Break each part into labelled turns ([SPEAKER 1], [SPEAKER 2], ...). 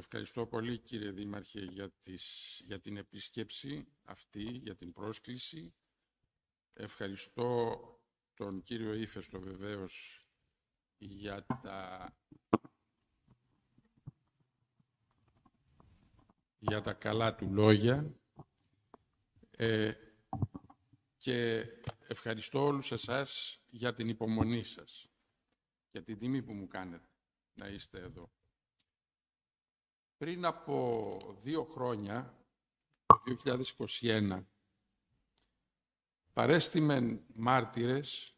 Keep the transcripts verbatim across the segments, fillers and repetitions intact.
[SPEAKER 1] Ευχαριστώ πολύ, κύριε Δήμαρχε, για, τις, για την επίσκεψη αυτή, για την πρόσκληση. Ευχαριστώ τον κύριο Ήφαιστο βεβαίως για τα, για τα καλά του λόγια ε, και ευχαριστώ όλους εσάς για την υπομονή σας, για την τιμή που μου κάνετε να είστε εδώ. Πριν από δύο χρόνια, το δύο χιλιάδες είκοσι ένα, παρέστημεν μάρτυρες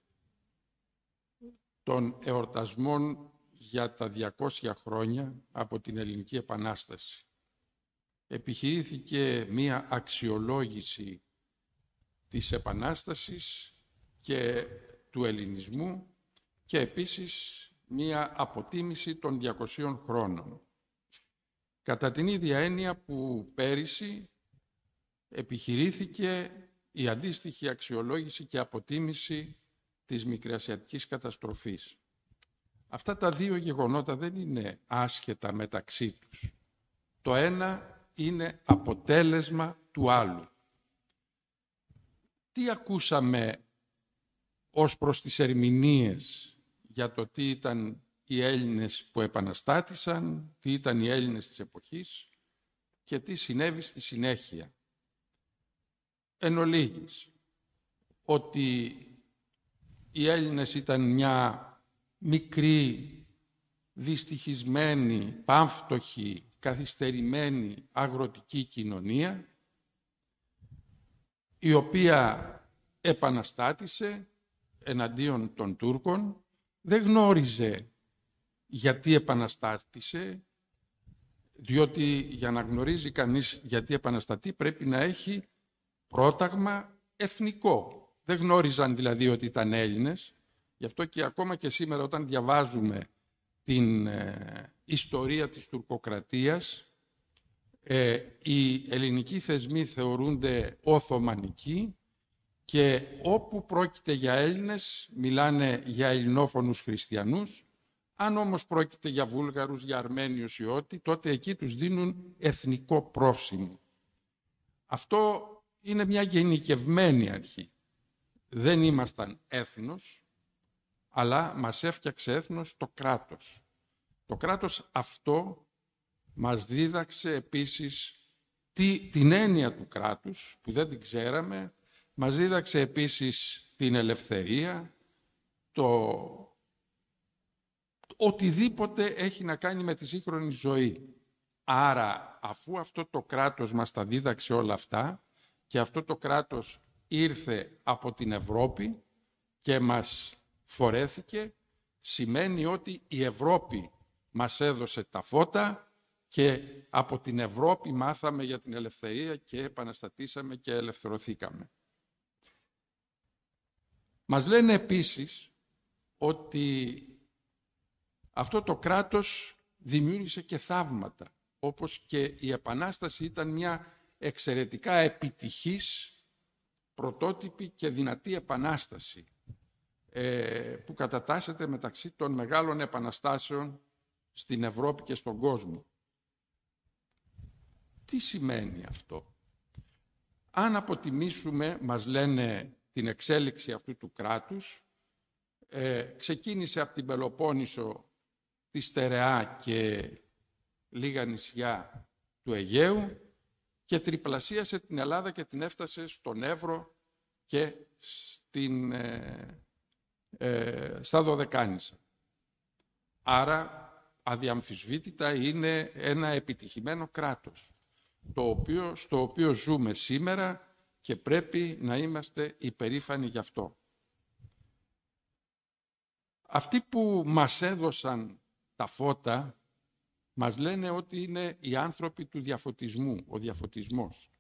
[SPEAKER 1] των εορτασμών για τα διακόσια χρόνια από την Ελληνική Επανάσταση. Επιχειρήθηκε μία αξιολόγηση της Επανάστασης και του ελληνισμού και επίσης μία αποτίμηση των διακοσίων χρόνων. Κατά την ίδια έννοια που πέρυσι επιχειρήθηκε η αντίστοιχη αξιολόγηση και αποτίμηση της Μικρασιατικής καταστροφής. Αυτά τα δύο γεγονότα δεν είναι άσχετα μεταξύ τους. Το ένα είναι αποτέλεσμα του άλλου. Τι ακούσαμε ως προς τις ερμηνείες για το τι ήταν οι Έλληνες που επαναστάτησαν, τι ήταν οι Έλληνες της εποχής και τι συνέβη στη συνέχεια. Εν ολίγης, ότι οι Έλληνες ήταν μια μικρή, δυστυχισμένη, πάμφτωχη, καθυστερημένη αγροτική κοινωνία, η οποία επαναστάτησε εναντίον των Τούρκων, δεν γνώριζε γιατί επαναστάτησε, διότι για να γνωρίζει κανείς γιατί επαναστατεί πρέπει να έχει πρόταγμα εθνικό. Δεν γνώριζαν δηλαδή ότι ήταν Έλληνες, γι' αυτό και ακόμα και σήμερα όταν διαβάζουμε την ε, ιστορία της τουρκοκρατίας, ε, οι ελληνικοί θεσμοί θεωρούνται οθωμανικοί και όπου πρόκειται για Έλληνες μιλάνε για ελληνόφωνους χριστιανούς. Αν όμως πρόκειται για Βούλγαρους, για Αρμένιους ή ό,τι, τότε εκεί τους δίνουν εθνικό πρόσημο. Αυτό είναι μια γενικευμένη αρχή. Δεν ήμασταν έθνος, αλλά μας έφτιαξε έθνος το κράτος. Το κράτος αυτό μας δίδαξε επίσης τι, την έννοια του κράτους, που δεν την ξέραμε, μας δίδαξε επίσης την ελευθερία, το οτιδήποτε έχει να κάνει με τη σύγχρονη ζωή. Άρα, αφού αυτό το κράτος μας τα δίδαξε όλα αυτά και αυτό το κράτος ήρθε από την Ευρώπη και μας φορέθηκε, σημαίνει ότι η Ευρώπη μας έδωσε τα φώτα και από την Ευρώπη μάθαμε για την ελευθερία και επαναστατήσαμε και ελευθερωθήκαμε. Μας λένε επίσης ότι αυτό το κράτος δημιούργησε και θαύματα, όπως και η Επανάσταση ήταν μια εξαιρετικά επιτυχής, πρωτότυπη και δυνατή επανάσταση ε, που κατατάσσεται μεταξύ των μεγάλων επαναστάσεων στην Ευρώπη και στον κόσμο. Τι σημαίνει αυτό? Αν αποτιμήσουμε, μας λένε, την εξέλιξη αυτού του κράτους, ε, ξεκίνησε από την Πελοπόννησο, τη Στερεά και λίγα νησιά του Αιγαίου και τριπλασίασε την Ελλάδα και την έφτασε στον Εύρο και στην, ε, ε, στα Δωδεκάνησα. Άρα, αδιαμφισβήτητα είναι ένα επιτυχημένο κράτος, το οποίο, στο οποίο ζούμε σήμερα και πρέπει να είμαστε υπερήφανοι γι' αυτό. Αυτοί που μας έδωσαν τα φώτα μας λένε ότι είναι οι άνθρωποι του διαφωτισμού, ο διαφωτισμός.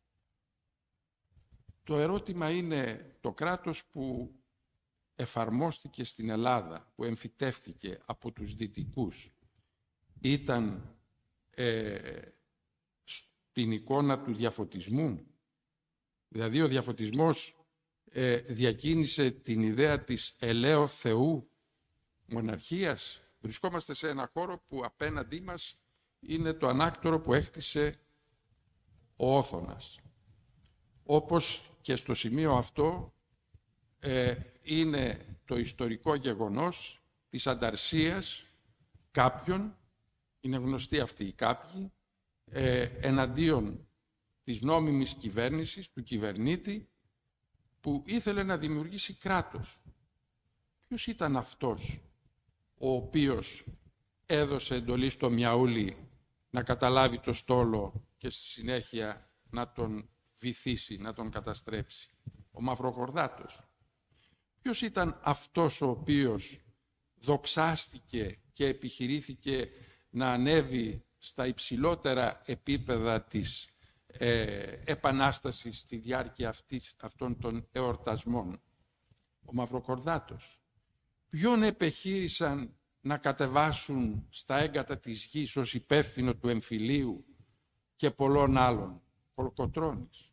[SPEAKER 1] Το ερώτημα είναι, το κράτος που εφαρμόστηκε στην Ελλάδα, που εμφυτεύτηκε από τους δυτικούς, ήταν ε, στην εικόνα του διαφωτισμού? Δηλαδή ο διαφωτισμός ε, διακίνησε την ιδέα της ελαίου Θεού μοναρχίας. Βρισκόμαστε σε ένα χώρο που απέναντί μας είναι το ανάκτορο που έκτισε ο Όθωνας. Όπως και στο σημείο αυτό ε, είναι το ιστορικό γεγονός της ανταρσίας κάποιων, είναι γνωστοί αυτοί οι κάποιοι, ε, εναντίον της νόμιμης κυβέρνησης, του κυβερνήτη, που ήθελε να δημιουργήσει κράτος. Ποιος ήταν αυτός ο οποίος έδωσε εντολή στο Μιαούλι να καταλάβει το στόλο και στη συνέχεια να τον βυθίσει, να τον καταστρέψει? Ο Μαυρογορδάτος. Ποιος ήταν αυτός ο οποίος δοξάστηκε και επιχειρήθηκε να ανέβει στα υψηλότερα επίπεδα της ε, επανάστασης στη διάρκεια αυτής, αυτών των εορτασμών? Ο Μαυροκορδάτος. Ποιον επιχείρησαν να κατεβάσουν στα έγκατα της γης ως υπεύθυνο του εμφυλίου και πολλών άλλων? Κολοκοτρώνης.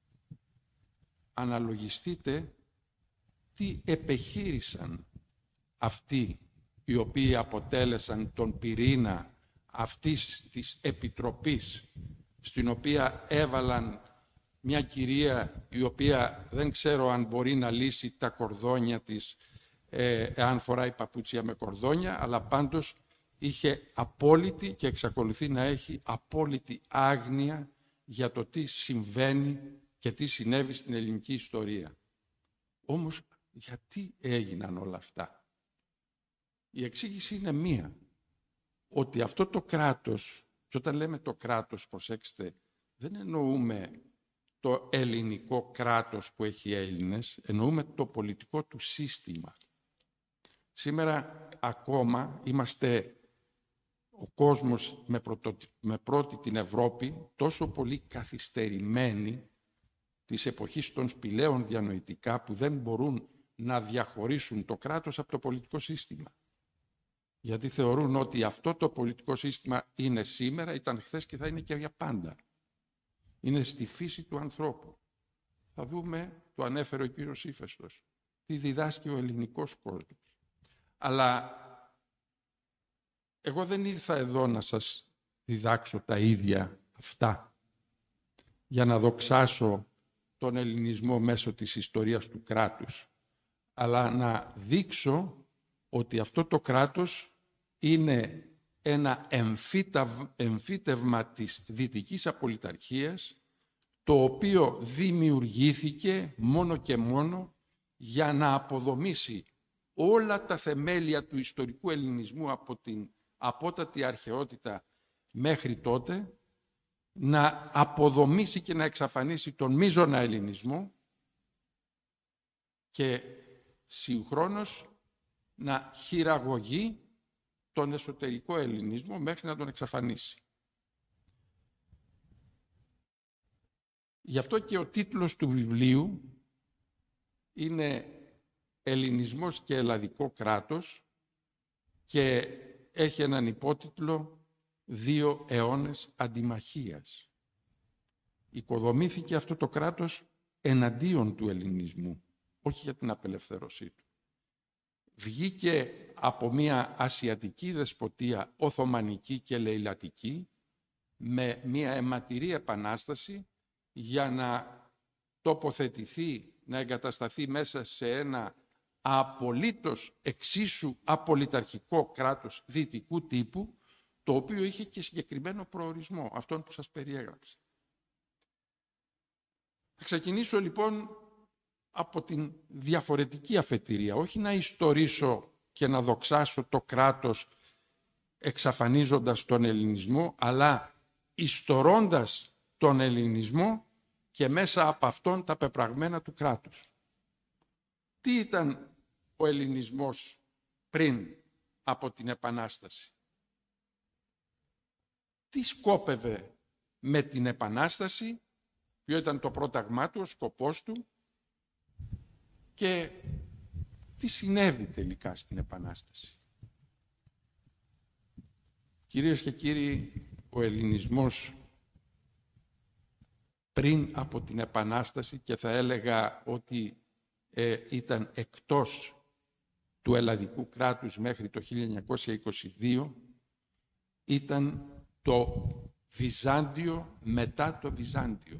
[SPEAKER 1] Αναλογιστείτε τι επιχείρησαν αυτοί οι οποίοι αποτέλεσαν τον πυρήνα αυτής της επιτροπής, στην οποία έβαλαν μια κυρία η οποία δεν ξέρω αν μπορεί να λύσει τα κορδόνια της, ε, εάν φοράει παπούτσια με κορδόνια, αλλά πάντως είχε απόλυτη και εξακολουθεί να έχει απόλυτη άγνοια για το τι συμβαίνει και τι συνέβη στην ελληνική ιστορία. Όμως γιατί έγιναν όλα αυτά? Η εξήγηση είναι μία, ότι αυτό το κράτος, και όταν λέμε το κράτος, προσέξτε, δεν εννοούμε το ελληνικό κράτος που έχει Έλληνες, εννοούμε το πολιτικό του σύστημα. Σήμερα ακόμα είμαστε ο κόσμος με, πρωτο, με πρώτη την Ευρώπη τόσο πολύ καθυστερημένοι της εποχής των σπηλαίων διανοητικά, που δεν μπορούν να διαχωρίσουν το κράτος από το πολιτικό σύστημα. Γιατί θεωρούν ότι αυτό το πολιτικό σύστημα είναι σήμερα, ήταν χθες και θα είναι και για πάντα. Είναι στη φύση του ανθρώπου. Θα δούμε, το ανέφερε ο κύριος Ύφαιστος, τι διδάσκει ο ελληνικός κόσμος. Αλλά εγώ δεν ήρθα εδώ να σας διδάξω τα ίδια αυτά, για να δοξάσω τον ελληνισμό μέσω της ιστορίας του κράτους, αλλά να δείξω ότι αυτό το κράτος είναι ένα εμφύτευμα της δυτικής απολυταρχίας, το οποίο δημιουργήθηκε μόνο και μόνο για να αποδομήσει όλα τα θεμέλια του ιστορικού ελληνισμού από την απότατη αρχαιότητα μέχρι τότε, να αποδομήσει και να εξαφανίσει τον μείζωνα ελληνισμό και συγχρόνως να χειραγωγεί τον εσωτερικό ελληνισμό μέχρι να τον εξαφανίσει. Γι' αυτό και ο τίτλος του βιβλίου είναι «Ελληνισμός και ελλαδικό κράτος» και έχει έναν υπότιτλο «Δύο αιώνες αντιμαχίας». Οικοδομήθηκε αυτό το κράτος εναντίον του ελληνισμού, όχι για την απελευθέρωσή του. Βγήκε από μια ασιατική δεσποτεία, οθωμανική και λεηλατική, με μια αιματηρή επανάσταση για να τοποθετηθεί, να εγκατασταθεί μέσα σε ένα απολύτως εξίσου απολυταρχικό κράτος δυτικού τύπου, το οποίο είχε και συγκεκριμένο προορισμό, αυτόν που σας περιέγραψα. Θα ξεκινήσω λοιπόν από την διαφορετική αφετηρία, όχι να ιστορίσω και να δοξάσω το κράτος εξαφανίζοντας τον ελληνισμό, αλλά ιστορώντας τον ελληνισμό και μέσα από αυτόν τα πεπραγμένα του κράτους. Τι ήταν ο ελληνισμός πριν από την Επανάσταση? Τι σκόπευε με την Επανάσταση, ποιο ήταν το πρόταγμά του, ο σκοπός του και τι συνέβη τελικά στην Επανάσταση? Κυρίες και κύριοι, ο ελληνισμός πριν από την Επανάσταση, και θα έλεγα ότι ε, ήταν εκτός του ελλαδικού κράτους μέχρι το χίλια εννιακόσια είκοσι δύο, ήταν το Βυζάντιο μετά το Βυζάντιο.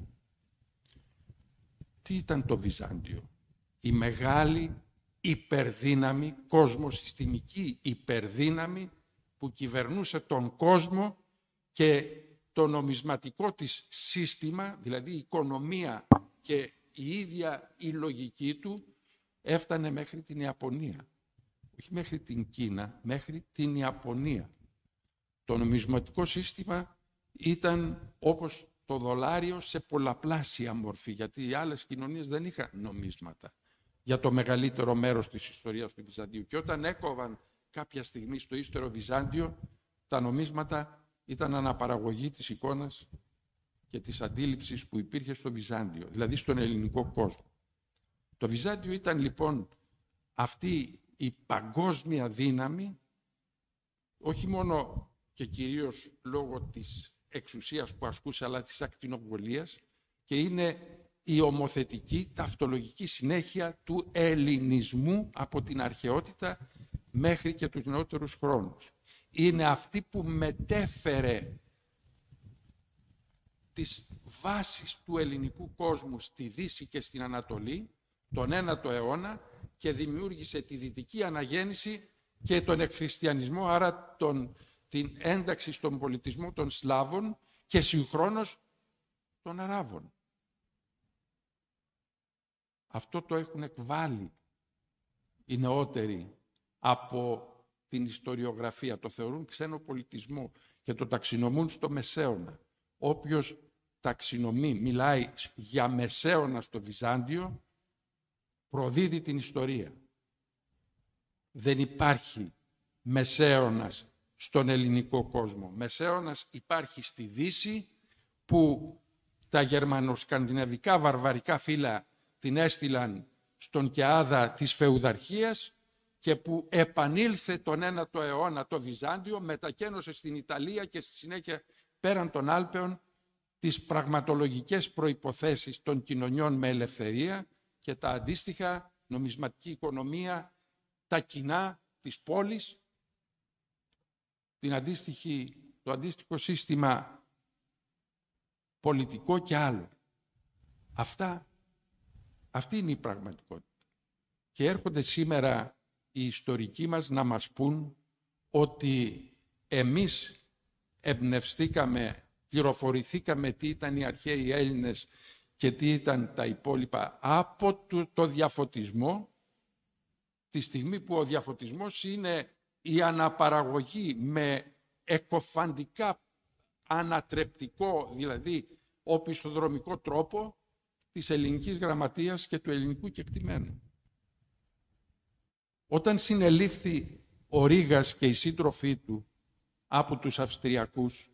[SPEAKER 1] Τι ήταν το Βυζάντιο? Η μεγάλη υπερδύναμη, κοσμοσυστημική υπερδύναμη που κυβερνούσε τον κόσμο και το νομισματικό της σύστημα, δηλαδή η οικονομία και η ίδια η λογική του, έφτανε μέχρι την Ιαπωνία. Όχι μέχρι την Κίνα, μέχρι την Ιαπωνία. Το νομισματικό σύστημα ήταν όπως το δολάριο σε πολλαπλάσια μορφή, γιατί οι άλλες κοινωνίες δεν είχαν νομίσματα για το μεγαλύτερο μέρος της ιστορίας του Βυζαντίου. Και όταν έκοβαν κάποια στιγμή στο ύστερο Βυζάντιο, τα νομίσματα ήταν αναπαραγωγή της εικόνας και της αντίληψης που υπήρχε στο Βυζάντιο, δηλαδή στον ελληνικό κόσμο. Το Βυζάντιο ήταν λοιπόν αυτή η παγκόσμια δύναμη, όχι μόνο και κυρίως λόγω της εξουσίας που ασκούσε, αλλά της ακτινοβολίας, και είναι η ομοθετική, ταυτολογική συνέχεια του ελληνισμού από την αρχαιότητα μέχρι και τους νεότερους χρόνους. Είναι αυτή που μετέφερε τις βάσεις του ελληνικού κόσμου στη Δύση και στην Ανατολή τον ένατο αιώνα και δημιούργησε τη δυτική αναγέννηση και τον εκχριστιανισμό, άρα τον, την ένταξη στον πολιτισμό των Σλάβων και συγχρόνως των Αράβων. Αυτό το έχουν εκβάλει οι νεότεροι από την ιστοριογραφία. Το θεωρούν ξένο πολιτισμό και το ταξινομούν στο Μεσαίωνα. Όποιος ταξινομεί, μιλάει για Μεσαίωνα στο Βυζάντιο, προδίδει την ιστορία. Δεν υπάρχει Μεσαίωνας στον ελληνικό κόσμο. Μεσαίωνας υπάρχει στη Δύση, που τα γερμανοσκανδιναβικά βαρβαρικά φύλλα την έστειλαν στον Κεάδα της φεουδαρχίας και που επανήλθε τον ένατο αιώνα το Βυζάντιο, μετακένωσε στην Ιταλία και στη συνέχεια πέραν των Άλπαιων τις πραγματολογικές προϋποθέσεις των κοινωνιών με ελευθερία και τα αντίστοιχα νομισματική οικονομία, τα κοινά της πόλης, την αντίστοιχη, το αντίστοιχο σύστημα πολιτικό και άλλο. Αυτά, αυτή είναι η πραγματικότητα. Και έρχονται σήμερα οι ιστορικοί μας να μας πούν ότι εμείς εμπνευστήκαμε, πληροφορηθήκαμε τι ήταν οι αρχαίοι Έλληνες και τι ήταν τα υπόλοιπα από το, το διαφωτισμό, τη στιγμή που ο διαφωτισμός είναι η αναπαραγωγή με εκοφαντικά ανατρεπτικό, δηλαδή οπισθοδρομικό τρόπο, της ελληνικής γραμματείας και του ελληνικού κεκτημένου. Όταν συνελήφθη ο Ρήγας και οι σύντροφοί του από τους Αυστριακούς,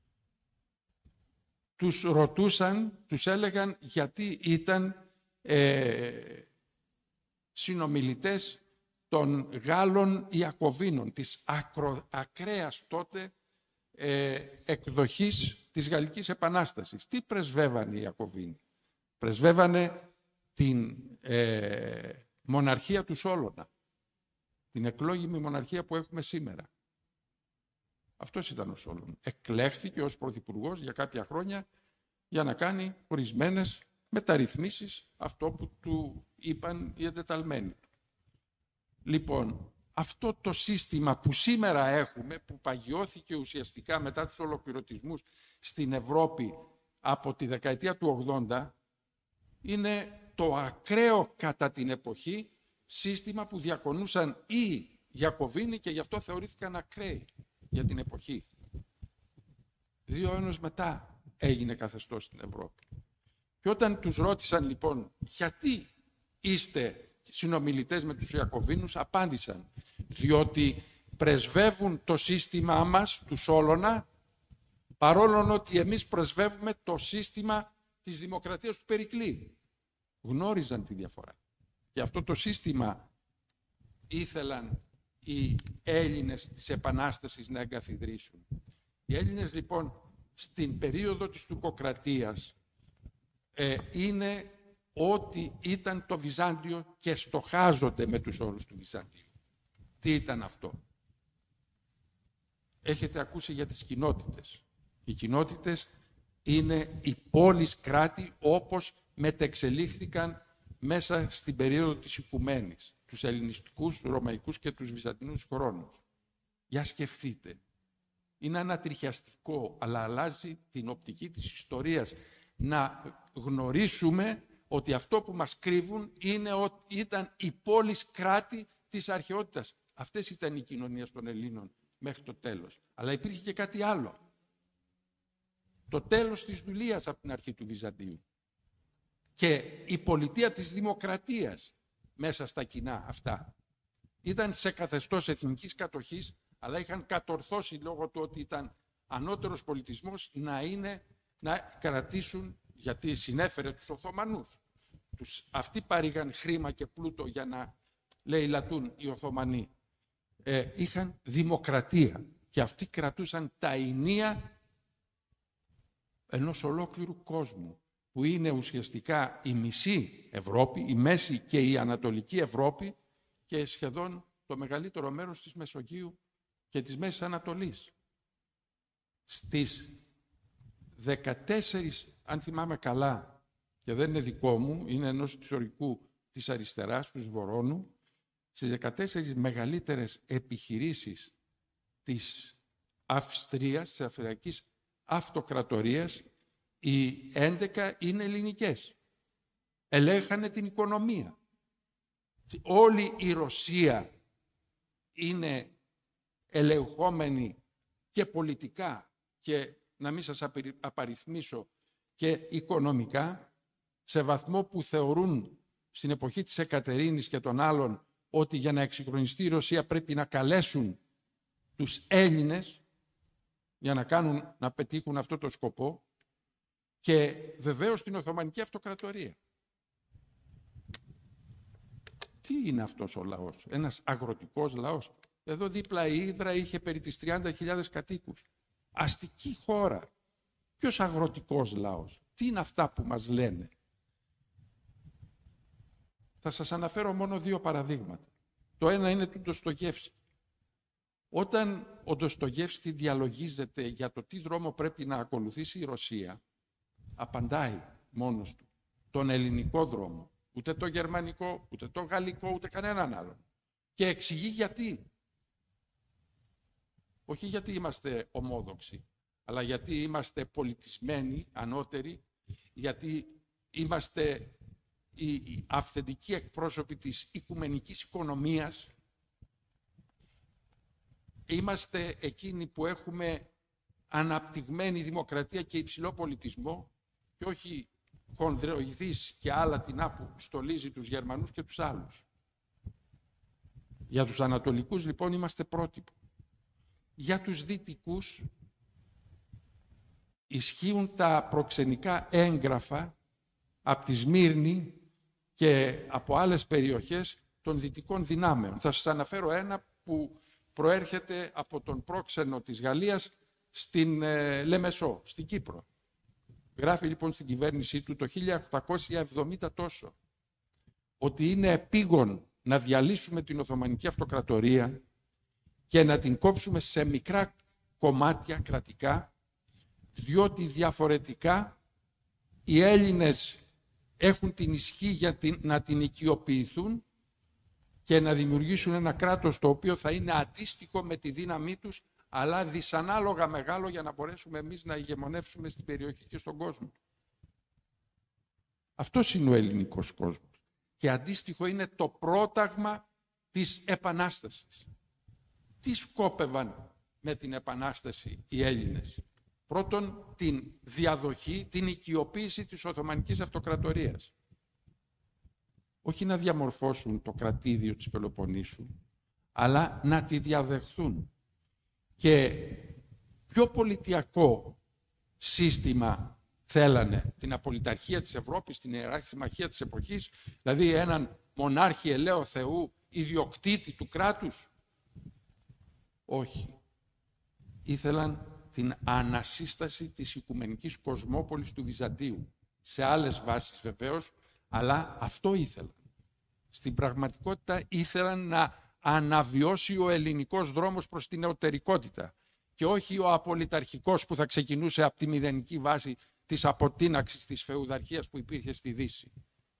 [SPEAKER 1] τους ρωτούσαν, τους έλεγαν γιατί ήταν ε, συνομιλητές των Γάλλων Ιακωβίνων, της ακρο, ακραίας τότε ε, εκδοχής της Γαλλικής Επανάστασης. Τι πρεσβεύανε οι Ιακωβίνοι? Πρεσβεύανε την ε, μοναρχία του Σόλωνα, την εκλόγιμη μοναρχία που έχουμε σήμερα. Αυτός ήταν ο Σόλων. Εκλέχθηκε ως πρωθυπουργός για κάποια χρόνια για να κάνει ορισμένες μεταρρυθμίσεις, αυτό που του είπαν οι εντεταλμένοι του. Λοιπόν, αυτό το σύστημα που σήμερα έχουμε, που παγιώθηκε ουσιαστικά μετά τους ολοκληρωτισμούς στην Ευρώπη από τη δεκαετία του ογδόντα, είναι το ακραίο κατά την εποχή σύστημα που διακονούσαν οι Ιακωβίνοι και γι' αυτό θεωρήθηκαν ακραίοι για την εποχή. Δύο αιώνες μετά έγινε καθεστώς στην Ευρώπη. Και όταν τους ρώτησαν λοιπόν γιατί είστε συνομιλητές με τους Ιακωβίνους, απάντησαν διότι πρεσβεύουν το σύστημά μας του Σόλωνα, παρόλο ότι εμείς πρεσβεύουμε το σύστημα της δημοκρατίας του Περικλή. Γνώριζαν τη διαφορά. Και αυτό το σύστημα ήθελαν οι Έλληνες της Επανάστασης να εγκαθιδρύσουν. Οι Έλληνες λοιπόν στην περίοδο της τουρκοκρατίας ε, είναι ό,τι ήταν το Βυζάντιο και στοχάζονται με τους όρους του Βυζαντίου. Τι ήταν αυτό? Έχετε ακούσει για τις κοινότητες. Οι κοινότητες είναι οι πόλεις κράτη όπως μετεξελίχθηκαν μέσα στην περίοδο της Οικουμένης, τους ελληνιστικούς, τους ρωμαϊκούς και τους βυζαντινούς χρόνους. Για σκεφτείτε. Είναι ανατριχιαστικό, αλλά αλλάζει την οπτική της ιστορίας. Να γνωρίσουμε ότι αυτό που μας κρύβουν είναι ότι ήταν οι πόλεις κράτη της αρχαιότητας. Αυτές ήταν οι κοινωνίες των Ελλήνων μέχρι το τέλος. Αλλά υπήρχε και κάτι άλλο. Το τέλος της δουλείας από την αρχή του Βυζαντίου. Και η πολιτεία της δημοκρατίας μέσα στα κοινά αυτά. Ήταν σε καθεστώς εθνικής κατοχής, αλλά είχαν κατορθώσει λόγω του ότι ήταν ανώτερος πολιτισμός να, είναι, να κρατήσουν, γιατί συνέφερε τους Οθωμανούς. Τους, αυτοί παρήγαν χρήμα και πλούτο για να λαιλατούν οι Οθωμανοί. Ε, είχαν δημοκρατία και αυτοί κρατούσαν τα ηνία ενός ολόκληρου κόσμου, που είναι ουσιαστικά η μισή Ευρώπη, η μέση και η ανατολική Ευρώπη και σχεδόν το μεγαλύτερο μέρος της Μεσογείου και της Μέσης Ανατολής. Στις δεκατέσσερις, αν θυμάμαι καλά, και δεν είναι δικό μου, είναι ενός ιστορικού της αριστεράς, του Σβορώνου, στις δεκατέσσερις μεγαλύτερες επιχειρήσεις της Αυστρίας, της Αυστριακής Αυτοκρατορίας, οι έντεκα είναι ελληνικές. Ελέγχανε την οικονομία. Όλη η Ρωσία είναι ελεγχόμενη και πολιτικά και, να μην σας απαριθμίσω, και οικονομικά, σε βαθμό που θεωρούν στην εποχή της Εκατερίνης και των άλλων ότι για να εξυγχρονιστεί η Ρωσία πρέπει να καλέσουν τους Έλληνες για να, κάνουν, να πετύχουν αυτό το σκοπό, και βεβαίως την Οθωμανική Αυτοκρατορία. Τι είναι αυτός ο λαός? Ένας αγροτικός λαός. Εδώ δίπλα η Ύδρα είχε περί τις τριάντα χιλιάδες κατοίκους. Αστική χώρα. Ποιος αγροτικός λαός? Τι είναι αυτά που μας λένε? Θα σας αναφέρω μόνο δύο παραδείγματα. Το ένα είναι του Ντοστογεύσκη. Όταν ο Ντοστογεύσκη διαλογίζεται για το τι δρόμο πρέπει να ακολουθήσει η Ρωσία, απαντάει μόνος του τον ελληνικό δρόμο. Ούτε το γερμανικό, ούτε το γαλλικό, ούτε κανέναν άλλον. Και εξηγεί γιατί. Όχι γιατί είμαστε ομόδοξοι, αλλά γιατί είμαστε πολιτισμένοι, ανώτεροι, γιατί είμαστε οι αυθεντικοί εκπρόσωποι της οικουμενικής οικονομίας. Είμαστε εκείνοι που έχουμε αναπτυγμένη δημοκρατία και υψηλό πολιτισμό και όχι χονδροειδείς και άλλα τεινά που στολίζει τους Γερμανούς και τους άλλους. Για τους Ανατολικούς λοιπόν είμαστε πρότυπο. Για τους Δυτικούς ισχύουν τα προξενικά έγγραφα από τη Σμύρνη και από άλλες περιοχές των δυτικών δυνάμεων. Θα σας αναφέρω ένα που προέρχεται από τον πρόξενο της Γαλλίας στην ε, Λεμεσό, στην Κύπρο. Γράφει λοιπόν στην κυβέρνησή του το χίλια οκτακόσια εβδομήντα τόσο ότι είναι επίγον να διαλύσουμε την Οθωμανική Αυτοκρατορία και να την κόψουμε σε μικρά κομμάτια κρατικά, διότι διαφορετικά οι Έλληνες έχουν την ισχύ για την, να την οικειοποιηθούν και να δημιουργήσουν ένα κράτος το οποίο θα είναι αντίστοιχο με τη δύναμή τους, αλλά δυσανάλογα μεγάλο για να μπορέσουμε εμείς να ηγεμονεύσουμε στην περιοχή και στον κόσμο. Αυτός είναι ο ελληνικός κόσμος. Και αντίστοιχο είναι το πρόταγμα της Επανάστασης. Τι σκόπευαν με την Επανάσταση οι Έλληνες? Πρώτον, την διαδοχή, την οικειοποίηση της Οθωμανικής Αυτοκρατορίας. Όχι να διαμορφώσουν το κρατήδιο της Πελοποννήσου, αλλά να τη διαδεχθούν. Και πιο πολιτιακό σύστημα θέλανε, την απολυταρχία της Ευρώπης, την ιεράρχη συμμαχία της εποχής, δηλαδή έναν μονάρχη ελαίο Θεού, ιδιοκτήτη του κράτους? Όχι. Ήθελαν την ανασύσταση της οικουμενικής κοσμόπολης του Βυζαντίου. Σε άλλες βάσεις βεβαίως, αλλά αυτό ήθελαν. Στην πραγματικότητα ήθελαν να αναβιώσει ο ελληνικός δρόμος προς την νεωτερικότητα. και όχι ο απολυταρχικός που θα ξεκινούσε από τη μηδενική βάση της αποτείναξης της φεουδαρχίας που υπήρχε στη Δύση.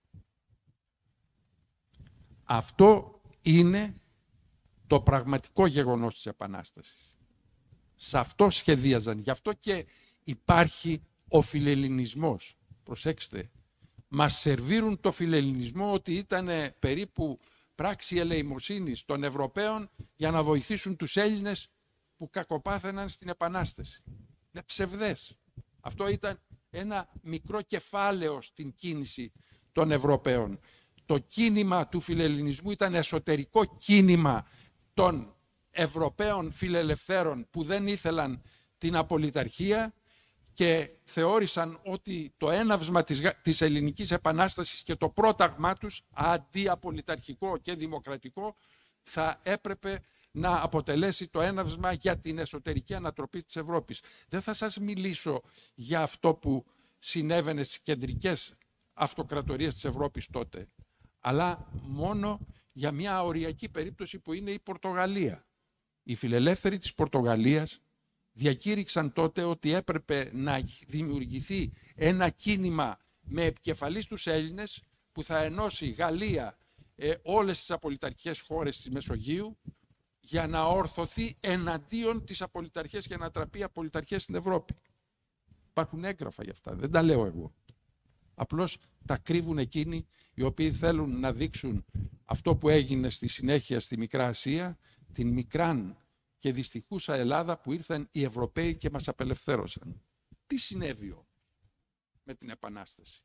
[SPEAKER 1] Αυτό είναι το πραγματικό γεγονός της Επανάστασης. Σε αυτό σχεδίαζαν. Γι' αυτό και υπάρχει ο φιλελληνισμός. Προσέξτε, μας σερβίρουν το φιλελληνισμό ότι ήταν περίπου πράξη ελεημοσύνης των Ευρωπαίων για να βοηθήσουν τους Έλληνες που κακοπάθαιναν στην Επανάσταση. Είναι ψευδές. Αυτό ήταν ένα μικρό κεφάλαιο στην κίνηση των Ευρωπαίων. Το κίνημα του φιλελληνισμού ήταν εσωτερικό κίνημα των Ευρωπαίων φιλελευθέρων που δεν ήθελαν την απολυταρχία και θεώρησαν ότι το έναυσμα της, της ελληνικής επανάστασης και το πρόταγμά τους, αντιαπολυταρχικό και δημοκρατικό, θα έπρεπε να αποτελέσει το έναυσμα για την εσωτερική ανατροπή της Ευρώπης. Δεν θα σας μιλήσω για αυτό που συνέβαινε στις κεντρικές αυτοκρατορίες της Ευρώπης τότε, αλλά μόνο για μια οριακή περίπτωση που είναι η Πορτογαλία. Οι φιλελεύθεροι της Πορτογαλίας διακήρυξαν τότε ότι έπρεπε να δημιουργηθεί ένα κίνημα με επικεφαλής τους Έλληνες που θα ενώσει Γαλλία, ε, όλες τις απολυταρχικές χώρες της Μεσογείου για να ορθωθεί εναντίον της απολυταρχίας και να τραπεί απολυταρχία στην Ευρώπη. Υπάρχουν έγγραφα για αυτά, δεν τα λέω εγώ. Απλώς τα κρύβουν εκείνοι οι οποίοι θέλουν να δείξουν αυτό που έγινε στη συνέχεια στη Μικρά Ασία, την μικράν και δυστυχούσα Ελλάδα που ήρθαν οι Ευρωπαίοι και μας απελευθέρωσαν. Τι συνέβη με την Επανάσταση?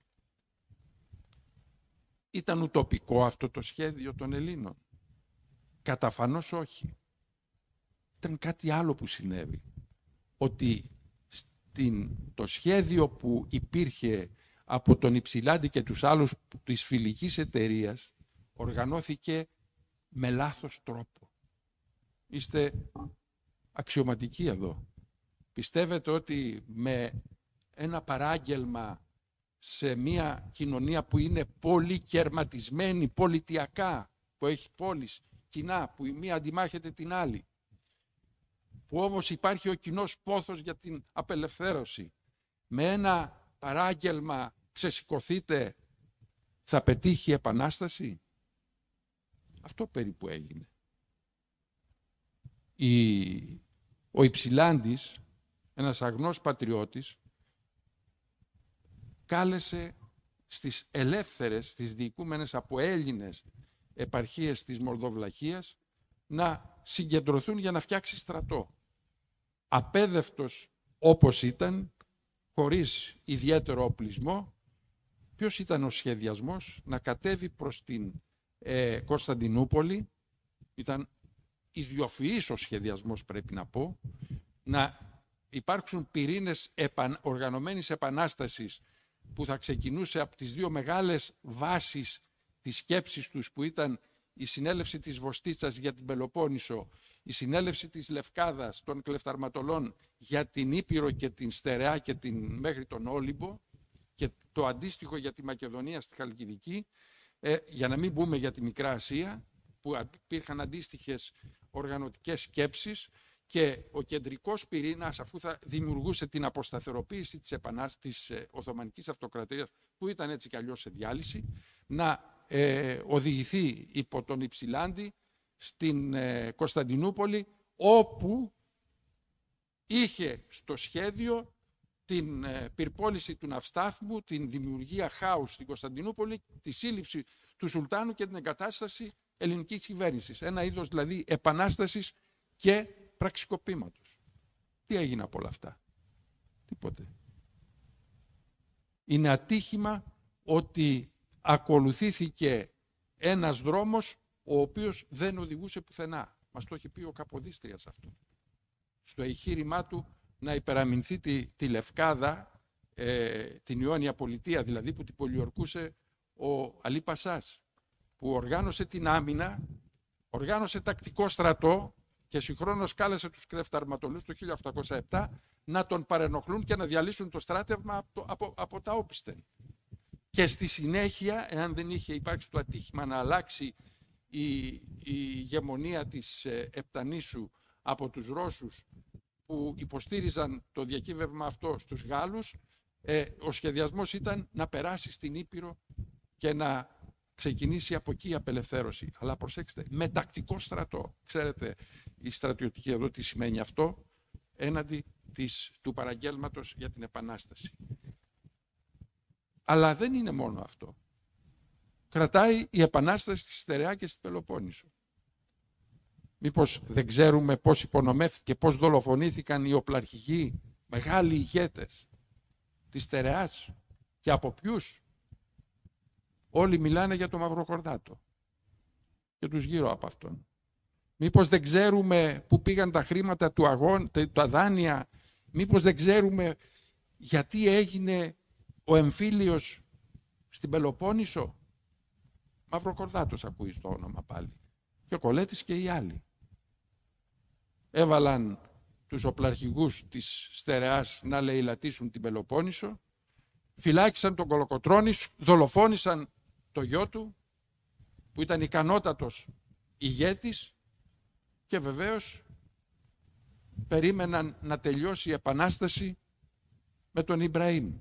[SPEAKER 1] Ήταν ουτοπικό αυτό το σχέδιο των Ελλήνων? Καταφανώς όχι. Ήταν κάτι άλλο που συνέβη. Ότι στην, το σχέδιο που υπήρχε από τον Υψηλάντη και τους άλλους της φιλικής εταιρείας οργανώθηκε με λάθος τρόπο. Είστε αξιωματικοί εδώ. Πιστεύετε ότι με ένα παράγγελμα σε μια κοινωνία που είναι πολύ κερματισμένη πολιτιακά, που έχει πόλεις κοινά, που η μία αντιμάχεται την άλλη, που όμως υπάρχει ο κοινός πόθος για την απελευθέρωση, με ένα παράγγελμα ξεσηκωθείτε, θα πετύχει η Επανάσταση? Αυτό περίπου έγινε. Η, ο Υψηλάντης, ένας αγνός πατριώτης, κάλεσε στις ελεύθερες, στις διοικούμενες από Έλληνες επαρχίες της Μολδοβλαχίας να συγκεντρωθούν για να φτιάξει στρατό. Απέδευτος όπως ήταν, χωρίς ιδιαίτερο οπλισμό, ποιος ήταν ο σχεδιασμός? Να κατέβει προς την ε, Κωνσταντινούπολη. Ήταν ιδιοφυής ο σχεδιασμός, πρέπει να πω, να υπάρξουν πυρήνες επαν, οργανωμένης επανάστασης που θα ξεκινούσε από τις δύο μεγάλες βάσεις της σκέψης τους, που ήταν η συνέλευση της Βοστίτσας για την Πελοπόννησο, η συνέλευση της Λευκάδας των Κλεφταρματολών για την Ήπειρο και την Στερεά και την, μέχρι τον Όλυμπο, και το αντίστοιχο για τη Μακεδονία στη Χαλκιδική, ε, για να μην πούμε για τη Μικρά Ασία, που υπήρχαν αντίστοιχες οργανωτικές σκέψεις, και ο κεντρικός πυρήνας, αφού θα δημιουργούσε την αποσταθεροποίηση της, επανάστασης, της ε, Οθωμανικής Αυτοκρατορίας, που ήταν έτσι κι αλλιώς σε διάλυση, να ε, οδηγηθεί υπό τον Υψηλάντη στην ε, Κωνσταντινούπολη, όπου είχε στο σχέδιο την ε, πυρπόληση του ναυστάθμου, την δημιουργία χάους στην Κωνσταντινούπολη, τη σύλληψη του Σουλτάνου και την εγκατάσταση ελληνικής κυβέρνησης. Ένα είδος δηλαδή επανάστασης και πραξικοπήματος. Τι έγινε από όλα αυτά? Τίποτε. Είναι ατύχημα ότι ακολουθήθηκε ένας δρόμος ο οποίος δεν οδηγούσε πουθενά. Μας το έχει πει ο Καποδίστριας αυτό. Στο εγχείρημά του να υπεραμεινθεί τη, τη Λευκάδα, ε, την Ιόνια Πολιτεία δηλαδή, που την πολιορκούσε ο Αλή Πασάς, που οργάνωσε την άμυνα, οργάνωσε τακτικό στρατό και συγχρόνως κάλεσε τους Κλεφταρματολούς το χίλια οκτακόσια επτά να τον παρενοχλούν και να διαλύσουν το στράτευμα από, από, από τα όπισθεν. Και στη συνέχεια, εάν δεν είχε υπάρξει το ατύχημα να αλλάξει η, η ηγεμονία της ε, Επτανήσου από τους Ρώσους που υποστήριζαν το διακύβευμα αυτό στους Γάλλους, ε, ο σχεδιασμός ήταν να περάσει στην Ήπειρο και να ξεκινήσει από εκεί η απελευθέρωση. Αλλά προσέξτε, με τακτικό στρατό. Ξέρετε η στρατιωτική εδώ τι σημαίνει αυτό, έναντι της, του παραγγέλματος για την Επανάσταση. Αλλά δεν είναι μόνο αυτό. Κρατάει η Επανάσταση στη Στερεά και στην Πελοπόννησο. Μήπως δεν ξέρουμε πώς υπονομεύθηκε, πώς δολοφονήθηκαν οι οπλαρχηγοί, μεγάλοι ηγέτες της Στερεάς και από ποιους? Όλοι μιλάνε για το Μαυροκορδάτο και τους γύρω από αυτόν. Μήπως δεν ξέρουμε πού πήγαν τα χρήματα του αγώνα, τα δάνεια? Μήπως δεν ξέρουμε γιατί έγινε ο εμφύλιος στην Πελοπόννησο? Μαυροκορδάτος ακούει το όνομα πάλι. Και ο Κολέτης και οι άλλοι. Έβαλαν τους οπλαρχηγούς της Στερεάς να λαιλατίσουν την Πελοπόννησο, φυλάκισαν τον Κολοκοτρώνη, δολοφόνησαν το γιο του, που ήταν ικανότατος ηγέτης, και βεβαίως περίμεναν να τελειώσει η Επανάσταση με τον Ιμπραήμ.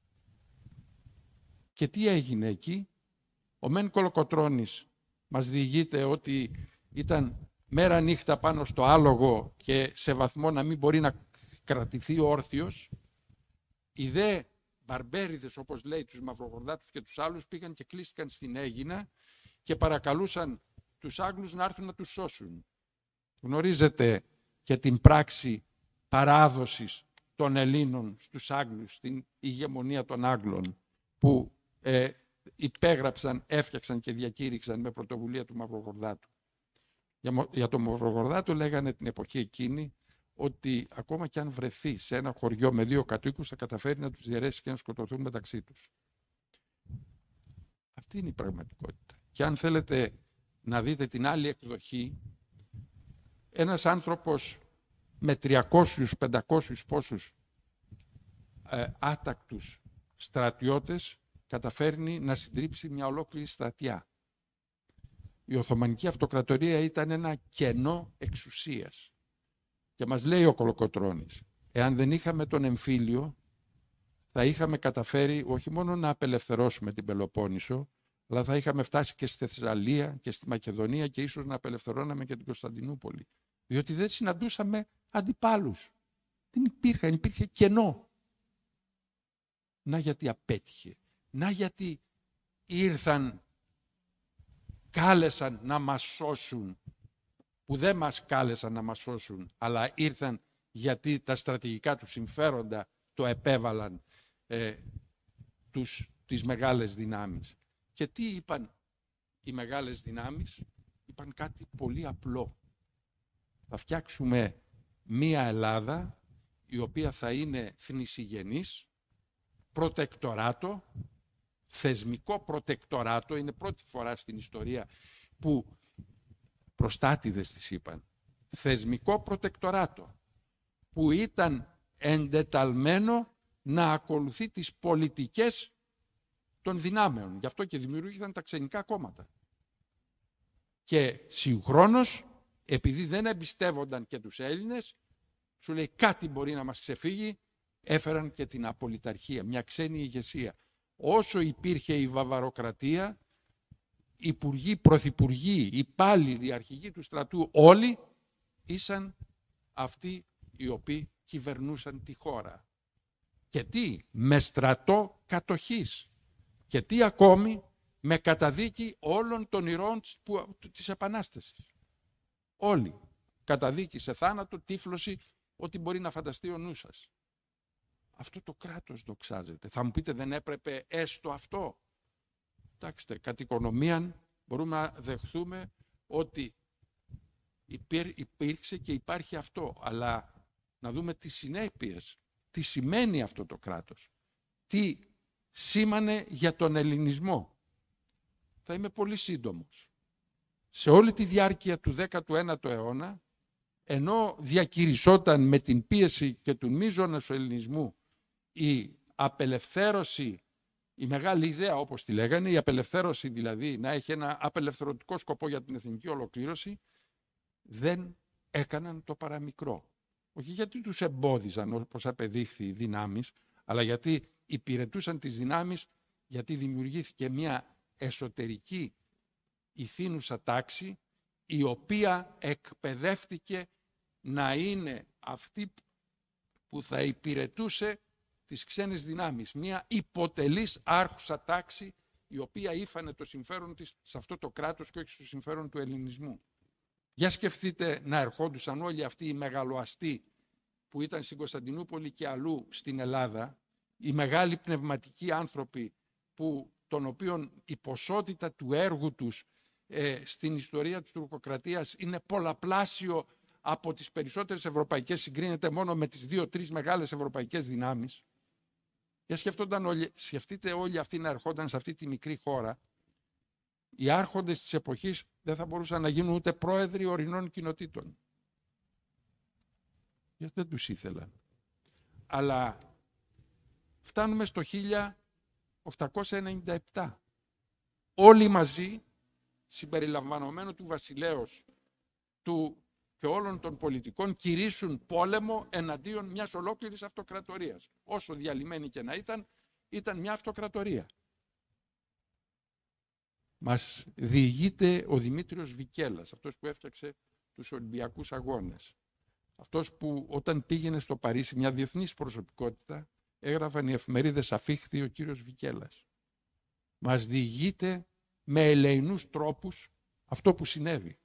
[SPEAKER 1] Και τι έγινε εκεί? Ο μεν Κολοκοτρώνης μας διηγείται ότι ήταν μέρα νύχτα πάνω στο άλογο και σε βαθμό να μην μπορεί να κρατηθεί όρθιος. Οι δε μπαρμπέριδες, όπως λέει, τους Μαυροκορδάτους και τους άλλους, πήγαν και κλείστηκαν στην Αίγινα και παρακαλούσαν τους Άγγλους να έρθουν να τους σώσουν. Γνωρίζετε και την πράξη παράδοσης των Ελλήνων στους Άγγλους, στην ηγεμονία των Άγγλων, που ε, υπέγραψαν, έφτιαξαν και διακήρυξαν με πρωτοβουλία του Μαυροκορδάτου. Για, για τον Μαυροκορδάτο λέγανε την εποχή εκείνη ότι ακόμα και αν βρεθεί σε ένα χωριό με δύο κατοίκους θα καταφέρει να τους διαιρέσει και να σκοτωθούν μεταξύ τους. Αυτή είναι η πραγματικότητα. Και αν θέλετε να δείτε την άλλη εκδοχή, ένας άνθρωπος με τριακόσιους πεντακόσιους πόσους ε, άτακτους στρατιώτες καταφέρνει να συντρίψει μια ολόκληρη στρατιά. Η Οθωμανική Αυτοκρατορία ήταν ένα κενό εξουσίας. Και μας λέει ο Κολοκοτρώνης, εάν δεν είχαμε τον εμφύλιο, θα είχαμε καταφέρει όχι μόνο να απελευθερώσουμε την Πελοπόννησο, αλλά θα είχαμε φτάσει και στη Θεσσαλία και στη Μακεδονία και ίσως να απελευθερώναμε και την Κωνσταντινούπολη. Διότι δεν συναντούσαμε αντιπάλους. Δεν υπήρχαν, υπήρχε κενό. Να γιατί απέτυχε. Να γιατί ήρθαν, κάλεσαν να μας σώσουν, που δεν μας κάλεσαν να μας σώσουν, αλλά ήρθαν γιατί τα στρατηγικά τους συμφέροντα το επέβαλαν ε, τους, τις μεγάλες δυνάμεις. Και τι είπαν οι μεγάλες δυνάμεις? Είπαν κάτι πολύ απλό. Θα φτιάξουμε μία Ελλάδα η οποία θα είναι θνησιγενής, προτεκτοράτο, θεσμικό προτεκτοράτο. Είναι πρώτη φορά στην ιστορία που προστάτηδες τις είπαν. Θεσμικό προτεκτοράτο που ήταν εντεταλμένο να ακολουθεί τις πολιτικές των δυνάμεων. Γι' αυτό και δημιουργήθηκαν τα ξενικά κόμματα. Και συγχρόνως, επειδή δεν εμπιστεύονταν και τους Έλληνες, σου λέει κάτι μπορεί να μας ξεφύγει, έφεραν και την απολυταρχία, μια ξένη ηγεσία. Όσο υπήρχε η βαβαροκρατία, υπουργοί, πρωθυπουργοί, υπάλληλοι, αρχηγοί του στρατού, όλοι ήσαν αυτοί οι οποίοι κυβερνούσαν τη χώρα. Και τι? Με στρατό κατοχής. Και τι ακόμη? Με καταδίκη όλων των ηρώων της Επανάστασης. Όλοι. Καταδίκη σε θάνατο, τύφλωση, ό,τι μπορεί να φανταστεί ο νους σας. Αυτό το κράτος δοξάζεται. Θα μου πείτε, δεν έπρεπε έστω αυτό? Κοιτάξτε, κατ' οικονομίαν μπορούμε να δεχθούμε ότι υπήρξε και υπάρχει αυτό. Αλλά να δούμε τις συνέπειες. Τι σημαίνει αυτό το κράτος. Τι σήμανε για τον ελληνισμό. Θα είμαι πολύ σύντομος. Σε όλη τη διάρκεια του δέκατου ένατου αιώνα, ενώ διακηρυσσόταν με την πίεση και του μείζωνος ελληνισμού η απελευθέρωση, η μεγάλη ιδέα όπως τη λέγανε, η απελευθέρωση δηλαδή να έχει ένα απελευθερωτικό σκοπό για την εθνική ολοκλήρωση, δεν έκαναν το παραμικρό. όχι γιατί τους εμπόδιζαν όπως απεδείχθη οι δυνάμεις, αλλά γιατί υπηρετούσαν τις δυνάμεις, γιατί δημιουργήθηκε μια εσωτερική ηθήνουσα τάξη, η οποία εκπαιδεύτηκε να είναι αυτή που θα υπηρετούσε τις ξένες δυνάμεις. Μια υποτελής άρχουσα τάξη, η οποία ήφανε το συμφέρον της σε αυτό το κράτος και όχι στο συμφέρον του ελληνισμού. Για σκεφτείτε να ερχόντουσαν όλοι αυτοί οι μεγαλοαστοί που ήταν στην Κωνσταντινούπολη και αλλού στην Ελλάδα, οι μεγάλοι πνευματικοί άνθρωποι που, των οποίων η ποσότητα του έργου τους ε, στην ιστορία της τουρκοκρατίας είναι πολλαπλάσιο από τις περισσότερες ευρωπαϊκές, συγκρίνεται μόνο με τις δύο-τρεις μεγάλες ευρωπαϊκές δυνάμεις. Για σκεφτόταν όλοι, σκεφτείτε όλοι αυτοί να ερχόταν σε αυτή τη μικρή χώρα. Οι άρχοντες της εποχής δεν θα μπορούσαν να γίνουν ούτε πρόεδροι ορεινών κοινοτήτων. Γιατί δεν τους ήθελαν. Αλλά φτάνουμε στο χίλια οκτακόσια ενενήντα επτά. Όλοι μαζί, συμπεριλαμβανομένου του βασιλέως του και όλων των πολιτικών, κηρύσσουν πόλεμο εναντίον μιας ολόκληρης αυτοκρατορίας. Όσο διαλυμένη και να ήταν, ήταν μια αυτοκρατορία. Μας διηγείται ο Δημήτριος Βικέλας, αυτός που έφτιαξε τους Ολυμπιακούς Αγώνες. Αυτός που όταν πήγαινε στο Παρίσι, μια διεθνής προσωπικότητα, έγραφαν οι εφημερίδες αφήχθη ο κύριος Βικέλας. Μας διηγείται με ελεηνούς τρόπους αυτό που συνέβη.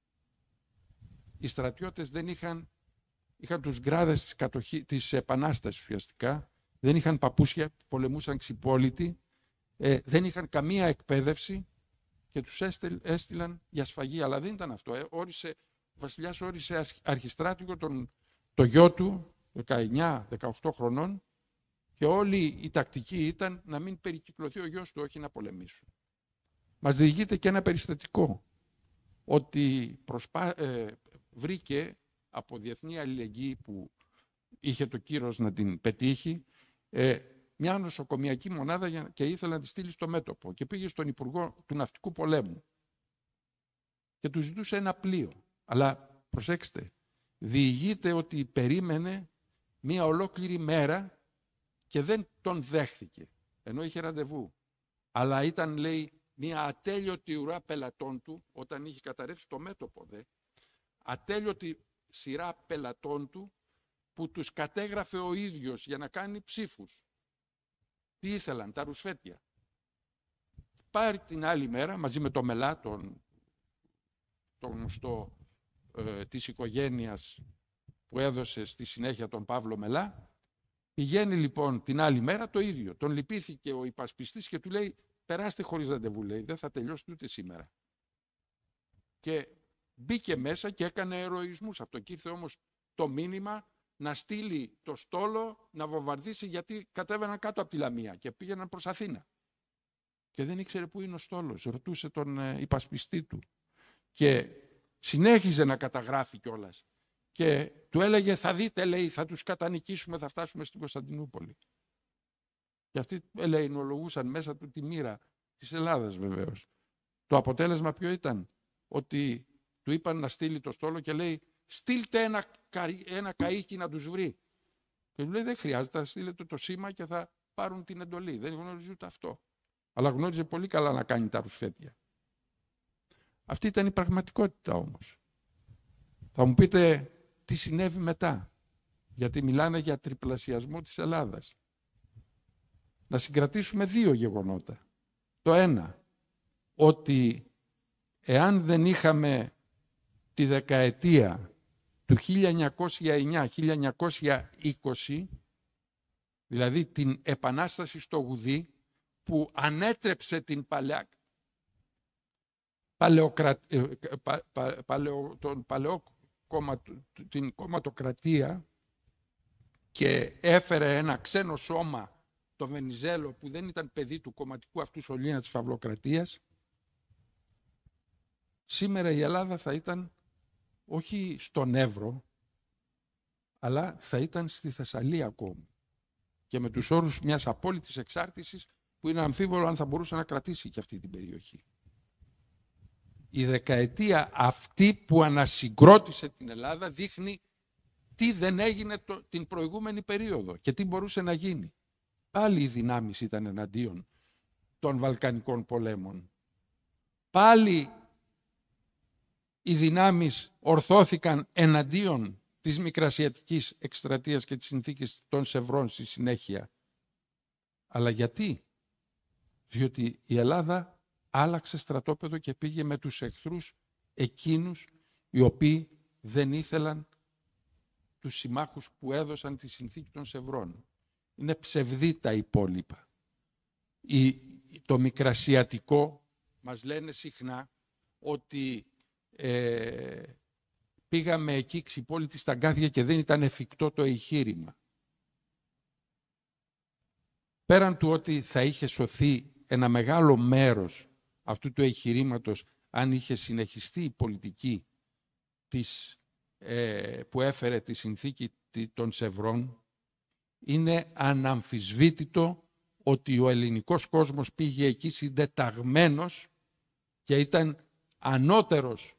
[SPEAKER 1] Οι στρατιώτες δεν είχαν, είχαν τους γκράδες της, κατοχή, της Επανάστασης ουσιαστικά, δεν είχαν παπούσια, πολεμούσαν ξυπόλοιτοι, ε, δεν είχαν καμία εκπαίδευση και τους έστειλαν για σφαγή. Αλλά δεν ήταν αυτό. Ε. Όρισε, ο βασιλιάς όρισε αρχιστράτηγο τον, το γιο του, δεκαεννιά δεκαοκτώ χρονών, και όλη η τακτική ήταν να μην περικυκλωθεί ο γιος του, όχι να πολεμήσουν. Μας διηγείται και ένα περιστατικό, ότι προσπά, ε, βρήκε από διεθνή αλληλεγγύη που είχε το κύρος να την πετύχει, ε, μια νοσοκομιακή μονάδα και ήθελε να τη στείλει στο μέτωπο και πήγε στον Υπουργό του Ναυτικού Πολέμου και του ζητούσε ένα πλοίο. Αλλά προσέξτε, διηγείται ότι περίμενε μια ολόκληρη μέρα και δεν τον δέχθηκε, ενώ είχε ραντεβού. Αλλά ήταν, λέει, μια ατέλειωτη ουρά πελατών του, όταν είχε καταρρεύσει το μέτωπο, δε, ατέλειωτη σειρά πελατών του που τους κατέγραφε ο ίδιος για να κάνει ψήφους. Τι ήθελαν, τα ρουσφέτια. Πάρει την άλλη μέρα, μαζί με το μελά, τον, τον γνωστό ε, της οικογένειας που έδωσε στη συνέχεια τον Παύλο Μελά, πηγαίνει λοιπόν την άλλη μέρα το ίδιο. Τον λυπήθηκε ο υπασπιστής και του λέει, περάστε χωρίς ραντεβού, λέει, δεν θα τελειώσετε ούτε σήμερα. Και μπήκε μέσα και έκανε ερωισμούς αυτό. Και ήρθε όμως το μήνυμα να στείλει το στόλο να βομβαρδίσει, γιατί κατέβαιναν κάτω από τη Λαμία και πήγαιναν προς Αθήνα. Και δεν ήξερε πού είναι ο στόλος. Ρωτούσε τον ε, υπασπιστή του. Και συνέχιζε να καταγράφει κιόλας. Και του έλεγε, θα δείτε, λέει, θα τους κατανικήσουμε, θα φτάσουμε στην Κωνσταντινούπολη. Και αυτοί ελεηνολογούσαν μέσα του τη μοίρα της Ελλάδας βεβαίως. Το αποτέλεσμα ποιο ήταν? Ότι του είπαν να στείλει το στόλο και λέει, στείλτε ένα, ένα καΐκι να τους βρει. Και του λέει, δεν χρειάζεται, θα στείλετε το σήμα και θα πάρουν την εντολή. Δεν γνώριζε ούτε αυτό. Αλλά γνώριζε πολύ καλά να κάνει τα ρουσφέτια. Αυτή ήταν η πραγματικότητα όμως. Θα μου πείτε τι συνέβη μετά. Γιατί μιλάνε για τριπλασιασμό της Ελλάδας. Να συγκρατήσουμε δύο γεγονότα. Το ένα, ότι εάν δεν είχαμε τη δεκαετία του χίλια εννιακόσια εννιά με χίλια εννιακόσια είκοσι, δηλαδή την επανάσταση στο Γουδί, που ανέτρεψε την παλαιά, παλαιοκρα... πα... πα... παλαιο... τον παλαιό κόμμα... την κομματοκρατία και έφερε ένα ξένο σώμα, το Βενιζέλο, που δεν ήταν παιδί του κομματικού αυτού σωλήνα της Φαυλοκρατίας, σήμερα η Ελλάδα θα ήταν όχι στον Εύρο, αλλά θα ήταν στη Θεσσαλία ακόμη. Και με τους όρους μιας απόλυτης εξάρτησης που είναι αμφίβολο αν θα μπορούσε να κρατήσει και αυτή την περιοχή. Η δεκαετία αυτή που ανασυγκρότησε την Ελλάδα δείχνει τι δεν έγινε το, την προηγούμενη περίοδο και τι μπορούσε να γίνει. Πάλι οι δυνάμεις ήταν εναντίον των Βαλκανικών πολέμων. Πάλι οι δυνάμεις ορθώθηκαν εναντίον της Μικρασιατικής εκστρατείας και της συνθήκης των Σευρών στη συνέχεια. Αλλά γιατί? Διότι η Ελλάδα άλλαξε στρατόπεδο και πήγε με τους εχθρούς εκείνους οι οποίοι δεν ήθελαν τους συμμάχους που έδωσαν τη συνθήκη των Σευρών. Είναι ψευδή τα υπόλοιπα. Η, το Μικρασιατικό μας λένε συχνά ότι ε, πήγαμε εκεί ξυπόλυτοι στα γκάθια και δεν ήταν εφικτό το εγχείρημα. Πέραν του ότι θα είχε σωθεί ένα μεγάλο μέρος αυτού του εγχειρήματος αν είχε συνεχιστεί η πολιτική της, ε, που έφερε τη συνθήκη των Σευρών, είναι αναμφισβήτητο ότι ο ελληνικός κόσμος πήγε εκεί συντεταγμένος και ήταν ανώτερος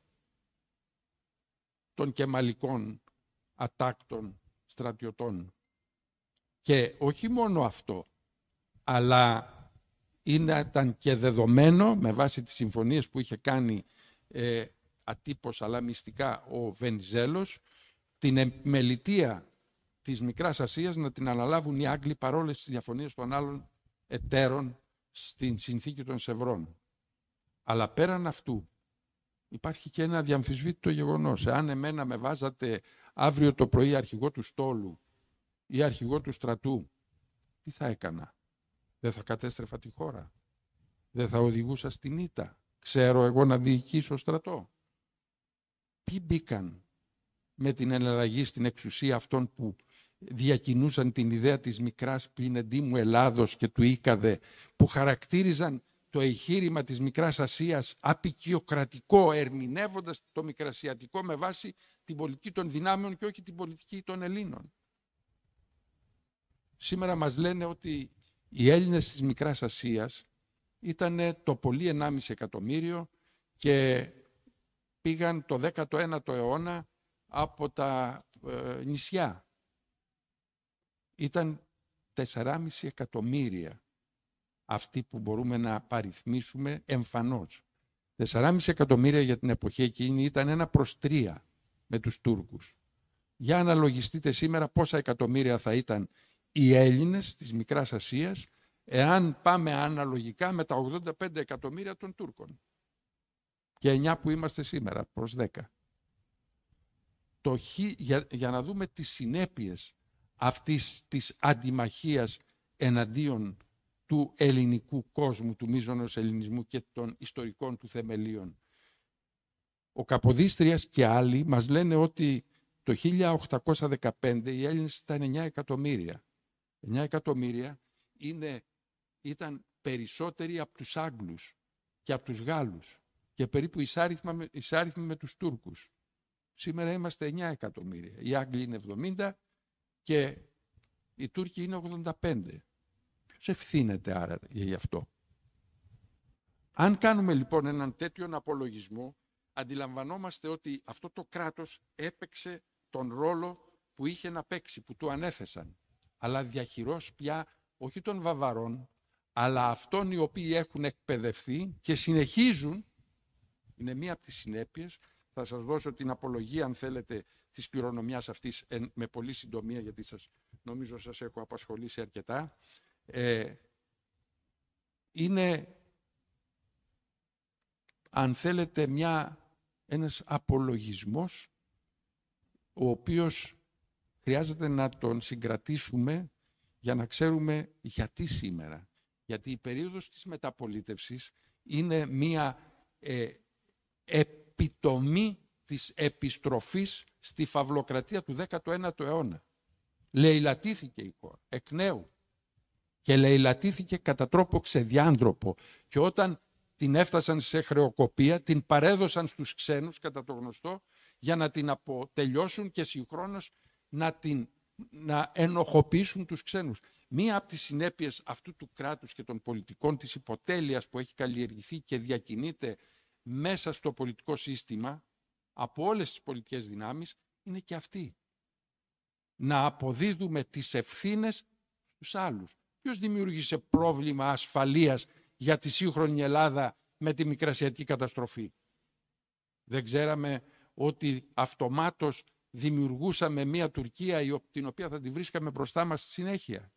[SPEAKER 1] των κεμαλικών ατάκτων στρατιωτών. Και όχι μόνο αυτό, αλλά ήταν και δεδομένο με βάση τις συμφωνίες που είχε κάνει ε, ατύπως αλλά μυστικά ο Βενιζέλος, την επιμελητεία της Μικράς Ασίας να την αναλάβουν οι Άγγλοι παρόλες τις διαφωνίες των άλλων εταίρων στην συνθήκη των Σευρών. Αλλά πέραν αυτού υπάρχει και ένα διαμφισβήτητο γεγονός. Εάν εμένα με βάζατε αύριο το πρωί αρχηγό του στόλου ή αρχηγό του στρατού, τι θα έκανα? Δεν θα κατέστρεφα τη χώρα? Δεν θα οδηγούσα στην ήττα? Ξέρω εγώ να διοικήσω στρατό? Ποιοι μπήκαν με την εναλλαγή στην εξουσία αυτών που διακινούσαν την ιδέα της μικράς πληνεντήμου Ελλάδος και του Ίκαδε, που χαρακτήριζαν το εγχείρημα της Μικράς Ασίας απικιοκρατικό, ερμηνεύοντας το Μικρασιατικό με βάση την πολιτική των δυνάμεων και όχι την πολιτική των Ελλήνων. Σήμερα μας λένε ότι οι Έλληνες της Μικράς Ασίας ήταν το πολύ ενάμιση εκατομμύριο και πήγαν το δέκατο ένατο αιώνα από τα ε, νησιά. Ήταν τεσσεράμισι εκατομμύρια αυτοί που μπορούμε να παριθμίσουμε εμφανώς. τεσσεράμισι εκατομμύρια για την εποχή εκείνη ήταν ένα προς τρία με τους Τούρκους. Για αναλογιστείτε σήμερα πόσα εκατομμύρια θα ήταν οι Έλληνες της Μικράς Ασίας εάν πάμε αναλογικά με τα ογδόντα πέντε εκατομμύρια των Τούρκων. Και εννιά που είμαστε σήμερα, προς δέκα. Το χ, για, για να δούμε τις συνέπειες αυτής της αντιμαχίας εναντίον του ελληνικού κόσμου, του μείζωνος ελληνισμού και των ιστορικών του θεμελίων. Ο Καποδίστριας και άλλοι μας λένε ότι το χίλια οκτακόσια δεκαπέντε οι Έλληνες ήταν εννιά εκατομμύρια. εννιά εκατομμύρια είναι, ήταν περισσότεροι από τους Άγγλους και από τους Γάλλους και περίπου εισάριθμοι με, με τους Τούρκους. Σήμερα είμαστε εννιά εκατομμύρια. Οι Άγγλοι είναι εβδομήντα και οι Τούρκοι είναι ογδόντα πέντε. Ποιος ευθύνεται άρα γι' αυτό? Αν κάνουμε λοιπόν έναν τέτοιον απολογισμό, αντιλαμβανόμαστε ότι αυτό το κράτος έπαιξε τον ρόλο που είχε να παίξει, που του ανέθεσαν. Αλλά διαχειρός πια όχι των Βαβαρών, αλλά αυτών οι οποίοι έχουν εκπαιδευτεί και συνεχίζουν, είναι μία από τις συνέπειες. Θα σας δώσω την απολογία, αν θέλετε, της κληρονομιάς αυτής με πολύ συντομία, γιατί σας, νομίζω σας έχω απασχολήσει αρκετά. Ε, είναι, αν θέλετε, μια, ένας απολογισμός ο οποίος χρειάζεται να τον συγκρατήσουμε για να ξέρουμε γιατί σήμερα. Γιατί η περίοδος της μεταπολίτευσης είναι μια ε, επιτομή της επιστροφής στη φαυλοκρατία του δέκατου ένατου αιώνα. Λαιλατήθηκε η χώρα εκ νέου και λαιλατήθηκε κατά τρόπο ξεδιάντροπο, και όταν την έφτασαν σε χρεοκοπία την παρέδωσαν στους ξένους, κατά το γνωστό, για να την αποτελειώσουν και συγχρόνως να, την, να ενοχοποιήσουν τους ξένους. Μία από τις συνέπειες αυτού του κράτους και των πολιτικών της υποτέλειας που έχει καλλιεργηθεί και διακινείται μέσα στο πολιτικό σύστημα από όλες τις πολιτικές δυνάμεις είναι και αυτή. να αποδίδουμε τις ευθύνες στους άλλους. Ποιος δημιούργησε πρόβλημα ασφαλείας για τη σύγχρονη Ελλάδα με τη μικρασιατική καταστροφή? Δεν ξέραμε ότι αυτομάτως δημιουργούσαμε μια Τουρκία την οποία θα τη βρίσκαμε μπροστά μας στη συνέχεια?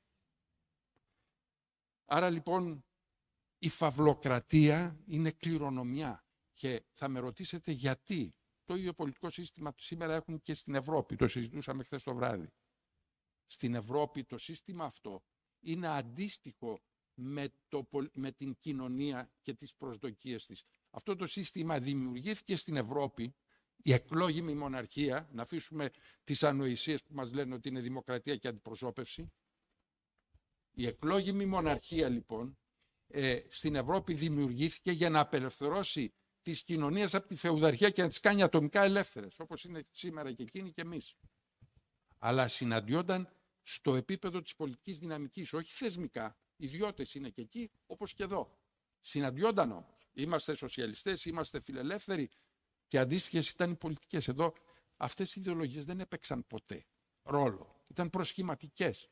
[SPEAKER 1] Άρα λοιπόν η φαυλοκρατία είναι κληρονομιά και θα με ρωτήσετε γιατί. Το ίδιο πολιτικό σύστημα σήμερα έχουν και στην Ευρώπη, το συζητούσαμε χθες το βράδυ. Στην Ευρώπη το σύστημα αυτό είναι αντίστοιχο με, το, με την κοινωνία και τις προσδοκίες της. Αυτό το σύστημα δημιουργήθηκε στην Ευρώπη, η εκλόγιμη μοναρχία, να αφήσουμε τις ανοησίες που μας λένε ότι είναι δημοκρατία και αντιπροσώπευση. Η εκλόγιμη μοναρχία λοιπόν ε, στην Ευρώπη δημιουργήθηκε για να απελευθερώσει τις κοινωνίες από τη φεουδαρχία και να τις κάνει ατομικά ελεύθερες, όπως είναι σήμερα και εκείνοι και εμείς. Αλλά συναντιόνταν στο επίπεδο της πολιτικής δυναμικής, όχι θεσμικά. Ιδιώτες είναι και εκεί, όπως και εδώ. Συναντιόνταν όμως. Είμαστε σοσιαλιστές, είμαστε φιλελεύθεροι και αντίστοιχες ήταν οι πολιτικές. Εδώ αυτές οι ιδεολογίες δεν έπαιξαν ποτέ ρόλο. Ήταν προσχηματικές.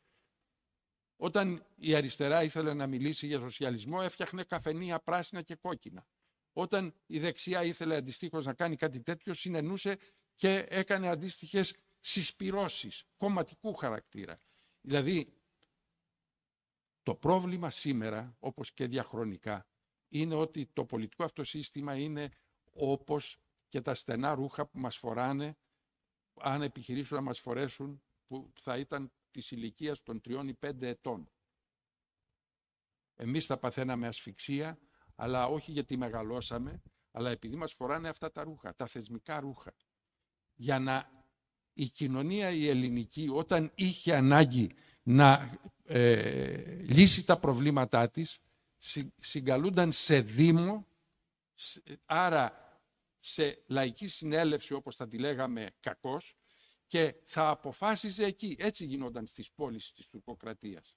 [SPEAKER 1] Όταν η αριστερά ήθελε να μιλήσει για σοσιαλισμό, έφτιαχνε καφενεία πράσινα και κόκκινα. Όταν η δεξιά ήθελε αντιστοίχως να κάνει κάτι τέτοιο, συνενούσε και έκανε αντίστοιχες συσπυρώσεις κομματικού χαρακτήρα. Δηλαδή, το πρόβλημα σήμερα, όπως και διαχρονικά, είναι ότι το πολιτικό αυτό σύστημα είναι όπως και τα στενά ρούχα που μας φοράνε, αν επιχειρήσουν να μας φορέσουν, που θα ήταν της ηλικίας των τριών ή πέντε ετών. Εμείς θα παθαίναμε ασφυξία, αλλά όχι γιατί μεγαλώσαμε, αλλά επειδή μας φοράνε αυτά τα ρούχα, τα θεσμικά ρούχα. Για να η κοινωνία η ελληνική, όταν είχε ανάγκη να ε, λύσει τα προβλήματά της, συγκαλούνταν σε δήμο, άρα σε λαϊκή συνέλευση, όπως θα τη λέγαμε κακώς, και θα αποφάσιζε εκεί. Έτσι γινόταν στις πόλεις της τουρκοκρατίας.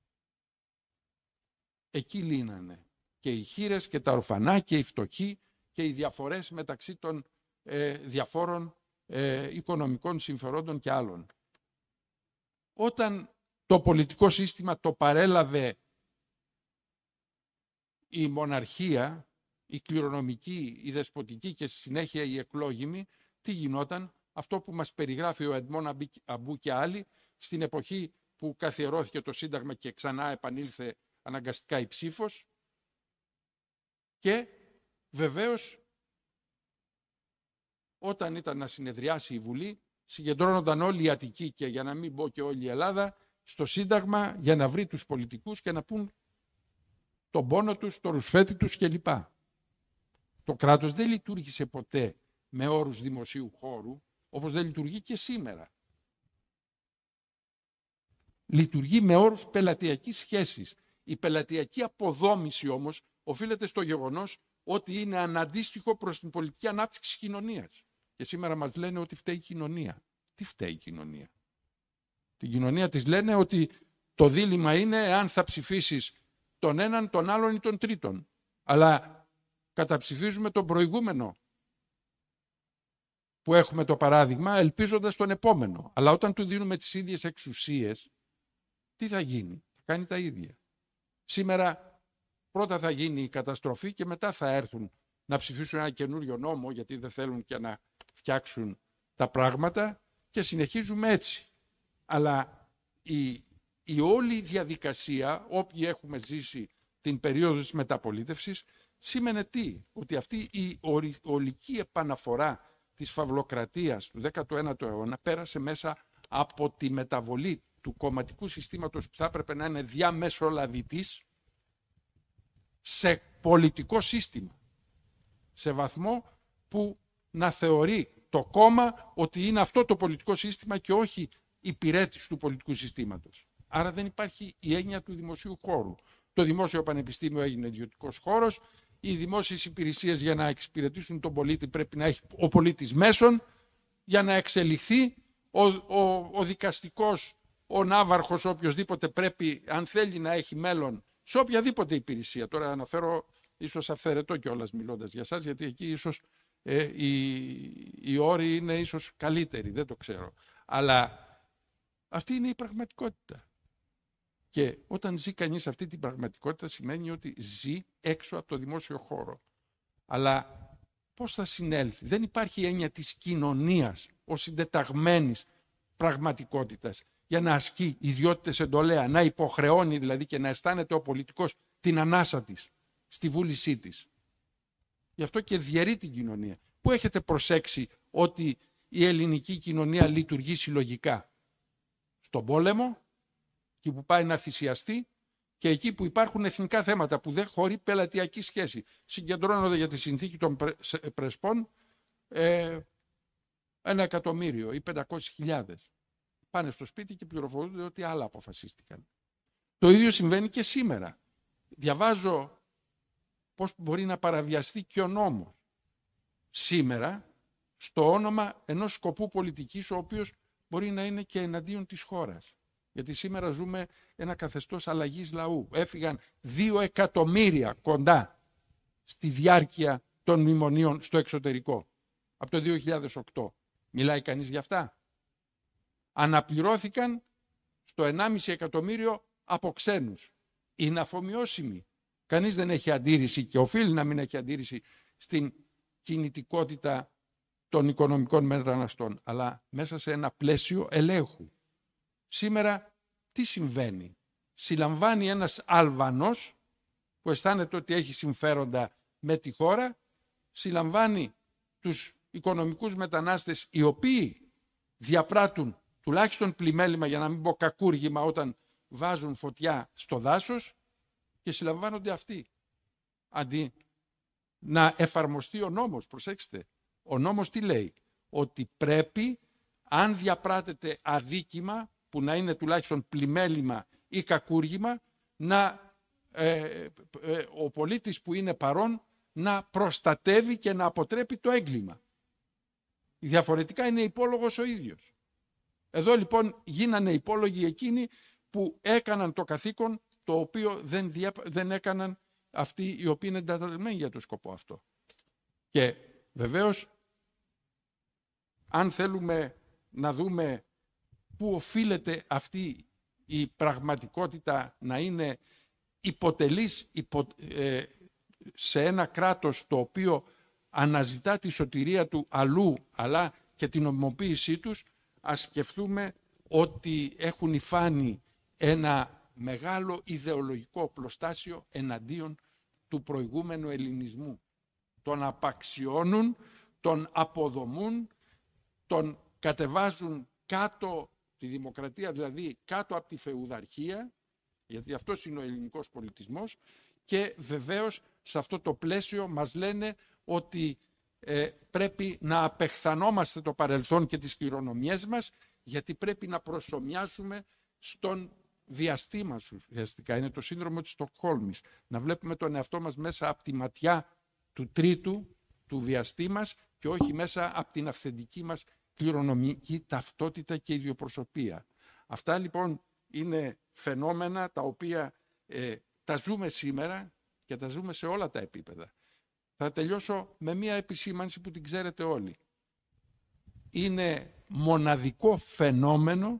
[SPEAKER 1] Εκεί λύνανε και οι χήρες και τα ορφανά και οι φτωχοί και οι διαφορές μεταξύ των ε, διαφόρων ε, οικονομικών συμφερόντων και άλλων. Όταν το πολιτικό σύστημα το παρέλαβε η μοναρχία, η κληρονομική, η δεσποτική και στη συνέχεια η εκλόγιμη, τι γινόταν? Αυτό που μας περιγράφει ο Εντμόν Αμπού και άλλοι, στην εποχή που καθιερώθηκε το Σύνταγμα και ξανά επανήλθε αναγκαστικά η ψήφος, και βεβαίως όταν ήταν να συνεδριάσει η Βουλή, συγκεντρώνονταν όλοι οι Αττικοί και για να μην πω και όλη η Ελλάδα στο Σύνταγμα για να βρει τους πολιτικούς και να πούν τον πόνο τους, το ρουσφέτη τους κλπ. Το κράτος δεν λειτουργήσε ποτέ με όρους δημοσίου χώρου, όπως δεν λειτουργεί και σήμερα. Λειτουργεί με όρους πελατειακής σχέσης. Η πελατειακή αποδόμηση όμως οφείλεται στο γεγονός ότι είναι αναντίστοιχο προς την πολιτική ανάπτυξη της κοινωνίας. Και σήμερα μας λένε ότι φταίει η κοινωνία. Τι φταίει η κοινωνία? Την κοινωνία της λένε ότι το δίλημμα είναι εάν θα ψηφίσεις τον έναν, τον άλλον ή τον τρίτον. Αλλά καταψηφίζουμε τον προηγούμενο που έχουμε το παράδειγμα, ελπίζοντας τον επόμενο. Αλλά όταν του δίνουμε τις ίδιες εξουσίες, τι θα γίνει? Θα κάνει τα ίδια. Σήμερα πρώτα θα γίνει η καταστροφή και μετά θα έρθουν να ψηφίσουν ένα καινούριο νόμο, γιατί δεν θέλουν και να φτιάξουν τα πράγματα, και συνεχίζουμε έτσι. Αλλά η, η όλη διαδικασία, όποιοι έχουμε ζήσει την περίοδο της μεταπολίτευσης, σήμαινε τι? Ότι αυτή η ολική επαναφορά της φαυλοκρατίας του δέκατου ένατου αιώνα πέρασε μέσα από τη μεταβολή του κομματικού συστήματος που θα έπρεπε να είναι διαμεσολαβητής σε πολιτικό σύστημα. Σε βαθμό που να θεωρεί το κόμμα ότι είναι αυτό το πολιτικό σύστημα και όχι υπηρέτης του πολιτικού συστήματος. Άρα δεν υπάρχει η έννοια του δημοσίου χώρου. Το δημόσιο πανεπιστήμιο έγινε ιδιωτικός χώρος. Οι δημόσιες υπηρεσίες για να εξυπηρετήσουν τον πολίτη πρέπει να έχει ο πολίτης μέσον για να εξελιχθεί. Ο, ο, ο δικαστικός, ο ναύαρχος, οποιοσδήποτε πρέπει, αν θέλει να έχει μέλλον σε οποιαδήποτε υπηρεσία. Τώρα αναφέρω ίσως αυθαιρετό κιόλας μιλώντας για εσάς, γιατί εκεί ίσως ε, οι, οι όροι είναι ίσως καλύτεροι, δεν το ξέρω. Αλλά Αυτή είναι η πραγματικότητα. Και όταν ζει κανείς αυτή την πραγματικότητα σημαίνει ότι ζει έξω από το δημόσιο χώρο. Αλλά πώς θα συνέλθει? Δεν υπάρχει έννοια της κοινωνίας ως συντεταγμένης πραγματικότητας για να ασκεί ιδιότητες εντολέα, να υποχρεώνει δηλαδή και να αισθάνεται ο πολιτικός την ανάσα της στη βούλησή της. Γι' αυτό και διαιρεί την κοινωνία. Πού έχετε προσέξει ότι η ελληνική κοινωνία λειτουργεί συλλογικά? Στον πόλεμο, εκεί που πάει να θυσιαστεί, και εκεί που υπάρχουν εθνικά θέματα που δεν χωρεί πελατειακή σχέση. Συγκεντρώνονται για τη συνθήκη των Πρεσπών ε, ένα εκατομμύριο ή πεντακόσιες χιλιάδες. Πάνε στο σπίτι και πληροφορούνται ότι άλλα αποφασίστηκαν. Το ίδιο συμβαίνει και σήμερα. Διαβάζω πώς μπορεί να παραβιαστεί και ο νόμος σήμερα στο όνομα ενός σκοπού πολιτικής, ο οποίος μπορεί να είναι και εναντίον της χώρας. Γιατί σήμερα ζούμε ένα καθεστώς αλλαγής λαού. Έφυγαν δύο εκατομμύρια κοντά στη διάρκεια των μνημονίων στο εξωτερικό. Από το δύο χιλιάδες οκτώ. Μιλάει κανείς για αυτά? Αναπληρώθηκαν στο ενάμιση εκατομμύριο από ξένους. Είναι αφομοιώσιμοι. Κανείς δεν έχει αντίρρηση και οφείλει να μην έχει αντίρρηση στην κινητικότητα των οικονομικών μεταναστών, αλλά μέσα σε ένα πλαίσιο ελέγχου. Σήμερα τι συμβαίνει? Συλλαμβάνει ένας Αλβανός που αισθάνεται ότι έχει συμφέροντα με τη χώρα, συλλαμβάνει τους οικονομικούς μετανάστες οι οποίοι διαπράττουν τουλάχιστον πλημέλημα, για να μην πω κακούργημα, όταν βάζουν φωτιά στο δάσος, και συλλαμβάνονται αυτοί. Αντί να εφαρμοστεί ο νόμος, προσέξτε, ο νόμος τι λέει? Ότι πρέπει, αν διαπράτεται αδίκημα, που να είναι τουλάχιστον πλημέλημα ή κακούργημα, να, ε, ε, ο πολίτης που είναι παρόν να προστατεύει και να αποτρέπει το έγκλημα. Διαφορετικά είναι υπόλογος ο ίδιος. Εδώ λοιπόν γίνανε υπόλογοι εκείνοι που έκαναν το καθήκον το οποίο δεν, δια, δεν έκαναν αυτοί οι οποίοι είναι εντεταλμένοι για το σκοπό αυτό. Και βεβαίως, αν θέλουμε να δούμε πού οφείλεται αυτή η πραγματικότητα να είναι υποτελής υπο, ε, σε ένα κράτος το οποίο αναζητά τη σωτηρία του αλλού, αλλά και την νομιμοποίησή τους, ας σκεφτούμε ότι έχουν υφάνει ένα μεγάλο ιδεολογικό πλωστάσιο εναντίον του προηγούμενου ελληνισμού. Τον απαξιώνουν, τον αποδομούν, τον κατεβάζουν κάτω, τη δημοκρατία δηλαδή, κάτω από τη φεουδαρχία, γιατί αυτός είναι ο ελληνικός πολιτισμός, και βεβαίως σε αυτό το πλαίσιο μας λένε ότι ε, πρέπει να απεχθανόμαστε το παρελθόν και τις κληρονομιές μας, γιατί πρέπει να προσομοιάσουμε στον βιαστή μας. Ουσιαστικά είναι το σύνδρομο της Στοκχόλμης. Να βλέπουμε τον εαυτό μας μέσα από τη ματιά του τρίτου, του βιαστή μας, και όχι μέσα από την αυθεντική μας κληρονομική ταυτότητα και ιδιοπροσωπία. Αυτά λοιπόν είναι φαινόμενα τα οποία ε, τα ζούμε σήμερα και τα ζούμε σε όλα τα επίπεδα. Θα τελειώσω με μία επισήμανση που την ξέρετε όλοι. Είναι μοναδικό φαινόμενο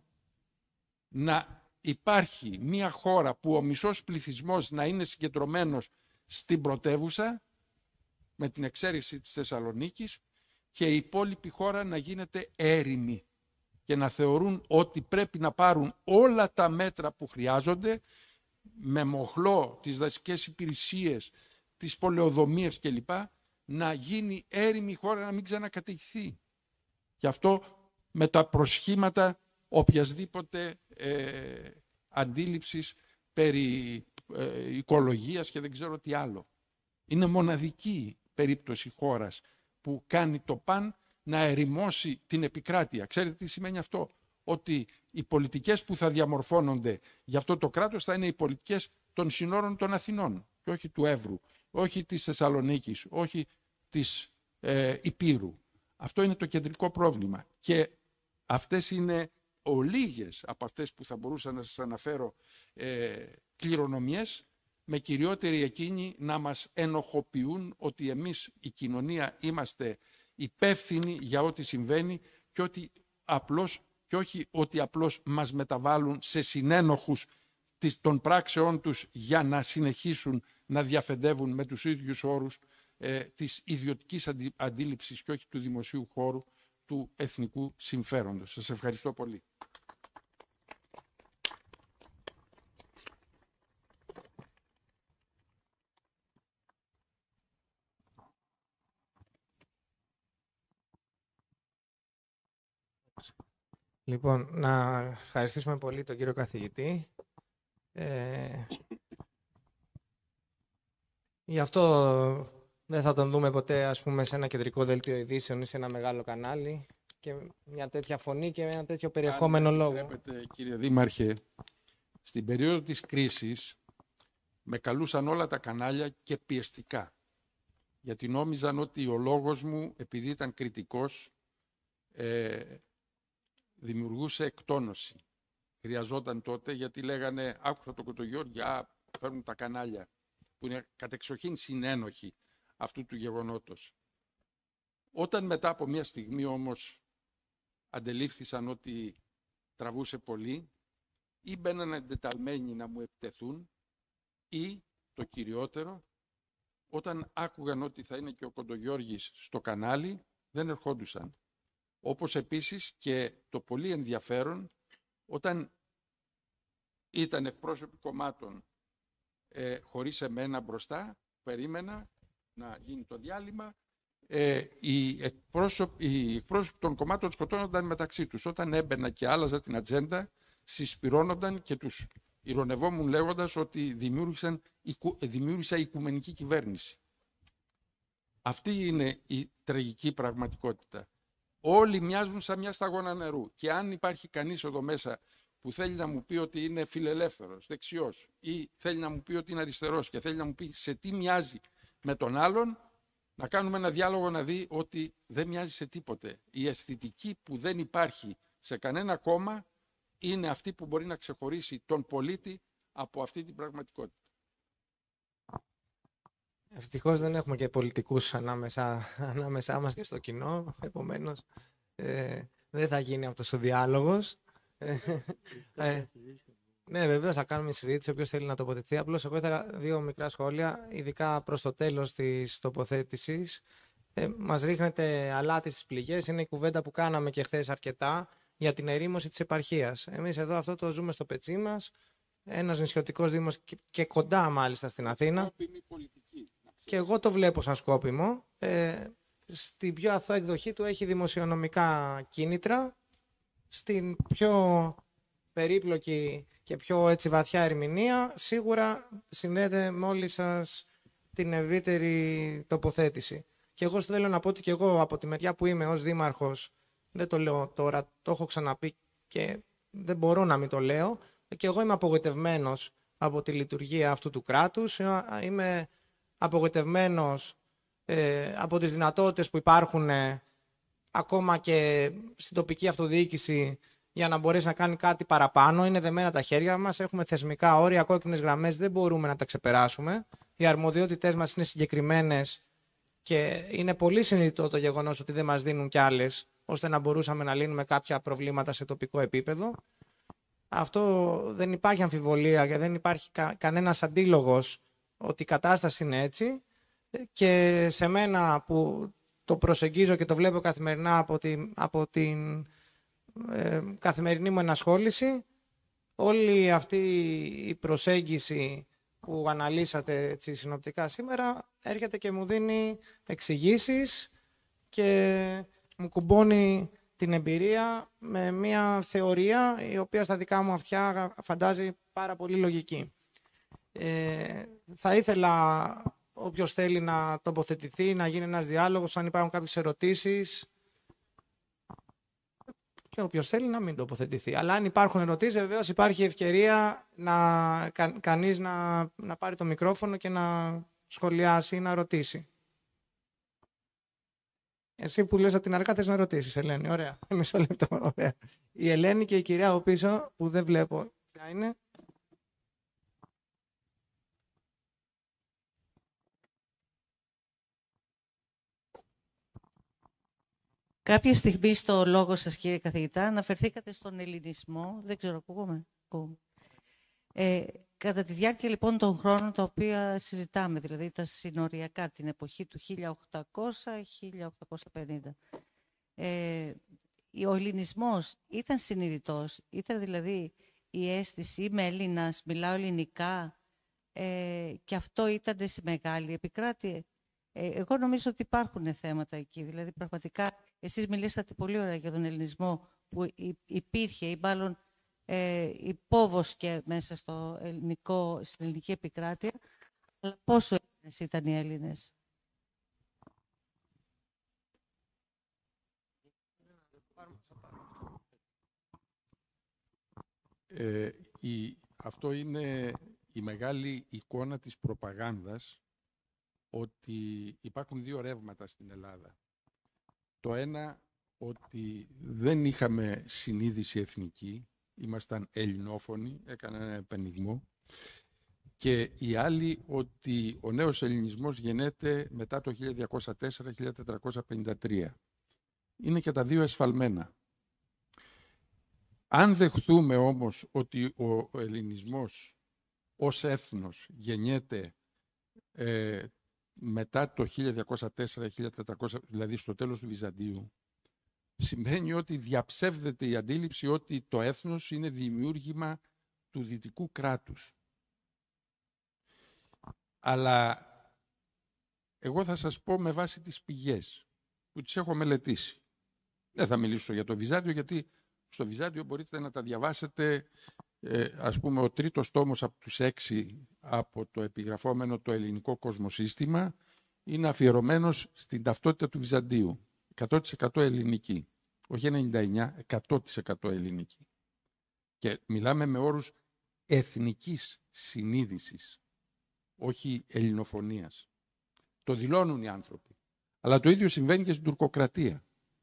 [SPEAKER 1] να υπάρχει μία χώρα που ο μισός πληθυσμός να είναι συγκεντρωμένος στην πρωτεύουσα, με την εξαίρεση της Θεσσαλονίκης, και η υπόλοιπη χώρα να γίνεται έρημη και να θεωρούν ότι πρέπει να πάρουν όλα τα μέτρα που χρειάζονται με μοχλό τις δασικές υπηρεσίες, τις πολεοδομίες κλπ, να γίνει έρημη χώρα, να μην ξανακατοικηθεί. Γι' αυτό με τα προσχήματα οποιασδήποτε ε, αντίληψης περί ε, οικολογίας και δεν ξέρω τι άλλο. Είναι μοναδική περίπτωση χώρας που κάνει το παν να ερημώσει την επικράτεια. Ξέρετε τι σημαίνει αυτό? Ότι οι πολιτικές που θα διαμορφώνονται για αυτό το κράτος θα είναι οι πολιτικές των συνόρων των Αθηνών και όχι του Εύρου, όχι της Θεσσαλονίκης, όχι της ε, Υπήρου. Αυτό είναι το κεντρικό πρόβλημα. Και αυτές είναι ολίγες από αυτές που θα μπορούσα να σας αναφέρω ε, κληρονομιές, με κυριότερη εκείνη να μας ενοχοποιούν ότι εμείς η κοινωνία είμαστε υπεύθυνοι για ό,τι συμβαίνει και ότι απλώς και όχι ότι απλώς μας μεταβάλλουν σε συνένοχους των πράξεών τους για να συνεχίσουν να διαφεντεύουν με τους ίδιους όρους ε, της ιδιωτικής αντι, αντίληψης και όχι του δημοσίου χώρου του εθνικού συμφέροντος. Σας ευχαριστώ πολύ.
[SPEAKER 2] Λοιπόν, να ευχαριστήσουμε πολύ τον κύριο καθηγητή. Ε, γι' αυτό δεν θα τον δούμε ποτέ, ας πούμε, σε ένα κεντρικό δελτίο ειδήσεων ή σε ένα μεγάλο κανάλι και μια τέτοια φωνή και ένα τέτοιο περιεχόμενο
[SPEAKER 1] Αν
[SPEAKER 2] λόγο.
[SPEAKER 1] Βλέπετε, κύριε Δήμαρχε, στην περίοδο της κρίσης με καλούσαν όλα τα κανάλια και πιεστικά. Γιατί νόμιζαν ότι ο λόγος μου, επειδή ήταν κριτικός, ε, δημιουργούσε εκτόνωση. Χρειαζόταν τότε, γιατί λέγανε, άκουσα τον Κοντογιώργη, α, φέρνουν τα κανάλια, που είναι κατεξοχήν συνένοχοι αυτού του γεγονότος. Όταν μετά από μια στιγμή όμως αντελήφθησαν ότι τραβούσε πολύ, ή μπαίναν εντεταλμένοι να μου επιτεθούν, ή το κυριότερο, όταν άκουγαν ότι θα είναι και ο Κοντογιώργης στο κανάλι, δεν ερχόντουσαν. Όπως επίσης και το πολύ ενδιαφέρον, όταν ήταν εκπρόσωποι κομμάτων ε, χωρίς εμένα μπροστά, περίμενα να γίνει το διάλειμμα, ε, οι, εκπρόσωποι, οι εκπρόσωποι των κομμάτων σκοτώνονταν μεταξύ τους. Όταν έμπαινα και άλλαζα την ατζέντα, συσπυρώνονταν και τους ηρωνευόμουν λέγοντας ότι δημιούργησαν, δημιούργησα οικουμενική κυβέρνηση. Αυτή είναι η τραγική πραγματικότητα. Όλοι μοιάζουν σαν μια σταγόνα νερού. Και αν υπάρχει κανείς εδώ μέσα που θέλει να μου πει ότι είναι φιλελεύθερος, δεξιός, ή θέλει να μου πει ότι είναι αριστερός και θέλει να μου πει σε τι μοιάζει με τον άλλον, να κάνουμε ένα διάλογο να δει ότι δεν μοιάζει σε τίποτε. Η αισθητική που δεν υπάρχει σε κανένα κόμμα είναι αυτή που μπορεί να ξεχωρίσει τον πολίτη από αυτή την πραγματικότητα.
[SPEAKER 2] Ευτυχώς δεν έχουμε και πολιτικούς ανάμεσα, ανάμεσά μας και στο κοινό, επομένως ε, δεν θα γίνει αυτός ο διάλογος. Ε, ε, ναι, βεβαίως θα κάνουμε συζήτηση, όποιος θέλει να τοποθετηθεί. Απλώς εγώ ήθελα δύο μικρά σχόλια, ειδικά προς το τέλος της τοποθέτησης. Ε, μας ρίχνετε αλάτι στις πληγές, είναι η κουβέντα που κάναμε και χθες αρκετά για την ερήμωση της επαρχίας. Εμείς εδώ αυτό το ζούμε στο πετσί μας, ένας νησιωτικός δήμος και, και κοντά μάλιστα στην Αθήνα. Και εγώ το βλέπω σαν σκόπιμο. Ε, στην πιο αθώα εκδοχή του έχει δημοσιονομικά κίνητρα. Στην πιο περίπλοκη και πιο έτσι βαθιά ερμηνεία σίγουρα συνδέεται με όλη σας την ευρύτερη τοποθέτηση. Και εγώ θέλω να πω ότι και εγώ από τη μεριά που είμαι ως δήμαρχος, δεν το λέω τώρα, το έχω ξαναπεί και δεν μπορώ να μην το λέω, και εγώ είμαι απογοητευμένος από τη λειτουργία αυτού του κράτους. Είμαι απογοητευμένος ε, από τις δυνατότητες που υπάρχουν ε, ακόμα και στην τοπική αυτοδιοίκηση για να μπορέσει να κάνει κάτι παραπάνω. Είναι δεμένα τα χέρια μας, έχουμε θεσμικά όρια, κόκκινες γραμμές, δεν μπορούμε να τα ξεπεράσουμε. Οι αρμοδιότητές μας είναι συγκεκριμένες και είναι πολύ συνειδητό το γεγονός ότι δεν μας δίνουν κι άλλες, ώστε να μπορούσαμε να λύνουμε κάποια προβλήματα σε τοπικό επίπεδο. Αυτό δεν υπάρχει αμφιβολία και δεν υπάρχει κα, κανένας αντίλογος ότι η κατάσταση είναι έτσι, και σε μένα που το προσεγγίζω και το βλέπω καθημερινά από την, από την ε, καθημερινή μου ενασχόληση, όλη αυτή η προσέγγιση που αναλύσατε έτσι, συνοπτικά σήμερα έρχεται και μου δίνει εξηγήσεις και μου κουμπώνει την εμπειρία με μια θεωρία η οποία στα δικά μου αυτιά φαντάζει πάρα πολύ λογική. Ε, θα ήθελα όποιος θέλει να τοποθετηθεί, να γίνει ένας διάλογος, αν υπάρχουν κάποιες ερωτήσεις, και όποιος θέλει να μην τοποθετηθεί. Αλλά αν υπάρχουν ερωτήσεις, βεβαίως υπάρχει ευκαιρία να, κα, κανείς να, να πάρει το μικρόφωνο και να σχολιάσει ή να ρωτήσει. Εσύ που λες από την αρχή θες να ρωτήσεις, Ελένη. Ωραία. Μισό λεπτό. Ωραία. Η Ελένη και η κυρία από πίσω, που δεν βλέπω ποια είναι.
[SPEAKER 3] Κάποια στιγμή στο λόγο σας, κύριε καθηγητά, αναφερθήκατε στον ελληνισμό. Δεν ξέρω, ακούγομαι. ακούγομαι. Ε, κατά τη διάρκεια λοιπόν των χρόνων τα οποία συζητάμε, δηλαδή τα συνοριακά, την εποχή του χίλια οκτακόσια με χίλια οκτακόσια πενήντα, ε, ο ελληνισμός ήταν συνειδητός, ήταν δηλαδή η αίσθηση, είμαι Έλληνας, μιλάω ελληνικά, ε, και αυτό ήταν σε μεγάλη επικράτεια. Ε, εγώ νομίζω ότι υπάρχουν θέματα εκεί, δηλαδή πραγματικά εσείς μιλήσατε πολύ ωραία για τον ελληνισμό που υπήρχε ή μάλλον ε, υπόβοσκε μέσα στο ελληνικό, στην ελληνική επικράτεια, αλλά πόσο Έλληνες ήταν οι Έλληνες?
[SPEAKER 1] Ε, η, αυτό είναι η μεγάλη εικόνα της προπαγάνδας, ότι υπάρχουν δύο ρεύματα στην Ελλάδα. Το ένα, ότι δεν είχαμε συνείδηση εθνική, ήμασταν ελληνόφωνοι, έκανα ένα επενιγμό. Και η άλλη, ότι ο νέος ελληνισμός γεννέται μετά το χίλια διακόσια τέσσερα με χίλια τετρακόσια πενήντα τρία. Είναι και τα δύο εσφαλμένα. Αν δεχθούμε όμως ότι ο ελληνισμός ως έθνος γεννιέται ε, μετά το χίλια διακόσια τέσσερα με χίλια τετρακόσια, δηλαδή στο τέλος του Βυζαντίου, σημαίνει ότι διαψεύδεται η αντίληψη ότι το έθνος είναι δημιούργημα του δυτικού κράτους. Αλλά εγώ θα σας πω με βάση τις πηγές που τις έχω μελετήσει. Δεν θα μιλήσω για το Βυζάντιο, γιατί στο Βυζάντιο μπορείτε να τα διαβάσετε, ε, ας πούμε, ο τρίτος τόμος από τους έξι από το επιγραφόμενο το ελληνικό κοσμοσύστημα είναι αφιερωμένος στην ταυτότητα του Βυζαντίου. εκατό τοις εκατό ελληνική. Όχι ενενήντα εννιά τοις εκατό, εκατό τοις εκατό ελληνική. Και μιλάμε με όρους εθνικής συνείδησης, όχι ελληνοφωνίας. Το δηλώνουν οι άνθρωποι. Αλλά το ίδιο συμβαίνει και στην τουρκοκρατία.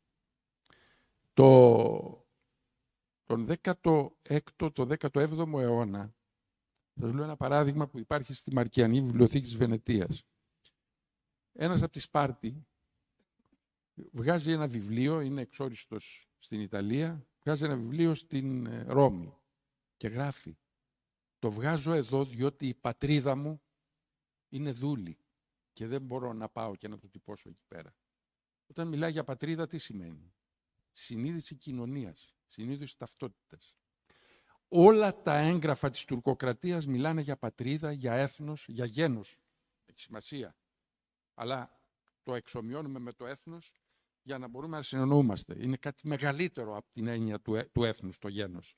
[SPEAKER 1] Το, τον δέκατο έκτο, το δέκατο έβδομο αιώνα, θα σας λέω ένα παράδειγμα που υπάρχει στη Μαρκιανή Βιβλιοθήκη της Βενετίας. Ένας από τη Σπάρτη βγάζει ένα βιβλίο, είναι εξόριστος στην Ιταλία, βγάζει ένα βιβλίο στην Ρώμη και γράφει: το βγάζω εδώ διότι η πατρίδα μου είναι δούλη και δεν μπορώ να πάω και να το τυπώσω εκεί πέρα. Όταν μιλάει για πατρίδα, τι σημαίνει? Συνείδηση κοινωνίας, συνείδηση ταυτότητας. Όλα τα έγγραφα της τουρκοκρατίας μιλάνε για πατρίδα, για έθνος, για γένος. Έχει σημασία. Αλλά το εξομοιώνουμε με το έθνος για να μπορούμε να συνεννοούμαστε. Είναι κάτι μεγαλύτερο από την έννοια του, έ, του έθνους, το γένος.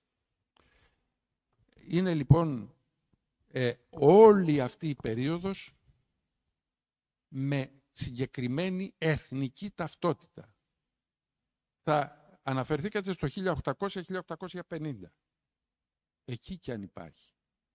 [SPEAKER 1] Είναι λοιπόν ε, όλη αυτή η περίοδος με συγκεκριμένη εθνική ταυτότητα. Θα αναφερθήκατε στο χίλια οκτακόσια με χίλια οκτακόσια πενήντα. Εκεί κι αν υπάρχει.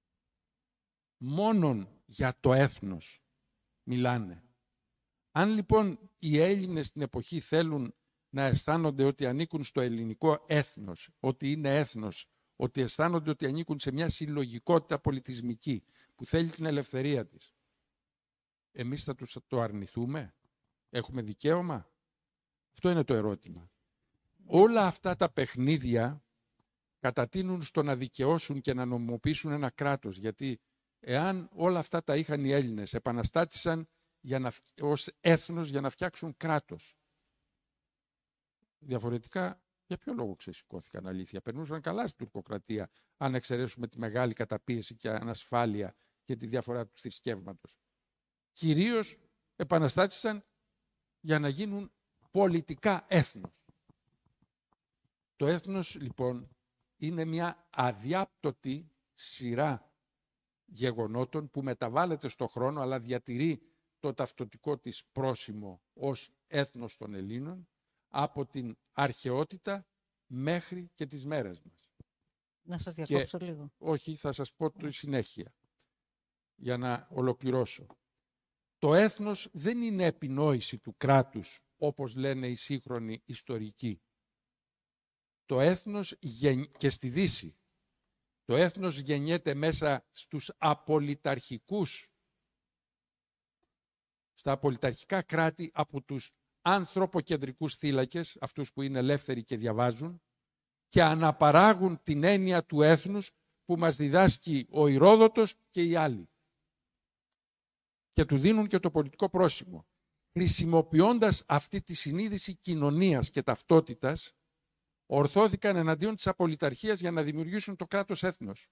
[SPEAKER 1] Μόνον για το έθνος μιλάνε. Αν λοιπόν οι Έλληνες στην εποχή θέλουν να αισθάνονται ότι ανήκουν στο ελληνικό έθνος, ότι είναι έθνος, ότι αισθάνονται ότι ανήκουν σε μια συλλογικότητα πολιτισμική που θέλει την ελευθερία της, εμείς θα τους το αρνηθούμε? Έχουμε δικαίωμα? Αυτό είναι το ερώτημα. Όλα αυτά τα παιχνίδια κατατείνουν στο να δικαιώσουν και να νομιμοποιήσουν ένα κράτος, γιατί εάν όλα αυτά τα είχαν οι Έλληνες, επαναστάτησαν για να, ως έθνος για να φτιάξουν κράτος. Διαφορετικά, για ποιο λόγο ξεσηκώθηκαν, αλήθεια? Περνούσαν καλά στην τουρκοκρατία, αν εξαιρέσουμε τη μεγάλη καταπίεση και ανασφάλεια και τη διαφορά του θρησκεύματος. Κυρίως επαναστάτησαν για να γίνουν πολιτικά έθνος. Το έθνος, λοιπόν, είναι μια αδιάπτωτη σειρά γεγονότων που μεταβάλλεται στο χρόνο, αλλά διατηρεί το ταυτοτικό της πρόσημο ως έθνος των Ελλήνων από την αρχαιότητα μέχρι και τις μέρες μας.
[SPEAKER 3] Να σας διακόψω και, λίγο.
[SPEAKER 1] Όχι, θα σας πω τη συνέχεια, για να ολοκληρώσω. Το έθνος δεν είναι επινόηση του κράτους, όπως λένε οι σύγχρονοι ιστορικοί. Το έθνος, και στη Δύση, το έθνος γεννιέται μέσα στους απολυταρχικούς, στα απολυταρχικά κράτη από τους ανθρωποκεντρικούς θύλακες, αυτούς που είναι ελεύθεροι και διαβάζουν, και αναπαράγουν την έννοια του έθνους που μας διδάσκει ο Ηρόδοτος και οι άλλοι. Και του δίνουν και το πολιτικό πρόσημο. Χρησιμοποιώντας αυτή τη συνείδηση κοινωνίας και ταυτότητας, ορθώθηκαν εναντίον της απολυταρχίας για να δημιουργήσουν το κράτος έθνος.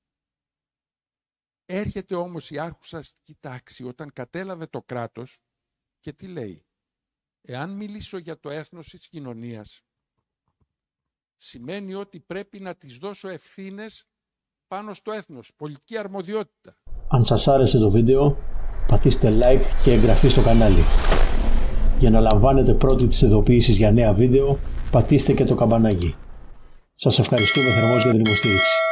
[SPEAKER 1] Έρχεται όμως η άρχουσα αστική τάξη όταν κατέλαβε το κράτος και τι λέει? Εάν μιλήσω για το έθνος της κοινωνίας, σημαίνει ότι πρέπει να της δώσω ευθύνες πάνω στο έθνος, πολιτική αρμοδιότητα.
[SPEAKER 4] Αν σας άρεσε το βίντεο, πατήστε like και εγγραφή στο κανάλι. Για να λαμβάνετε πρώτοι τις ειδοποιήσεις για νέα βίντεο, πατήστε και το καμπανάκι. Σας ευχαριστούμε θερμώς για την υποστήριξη.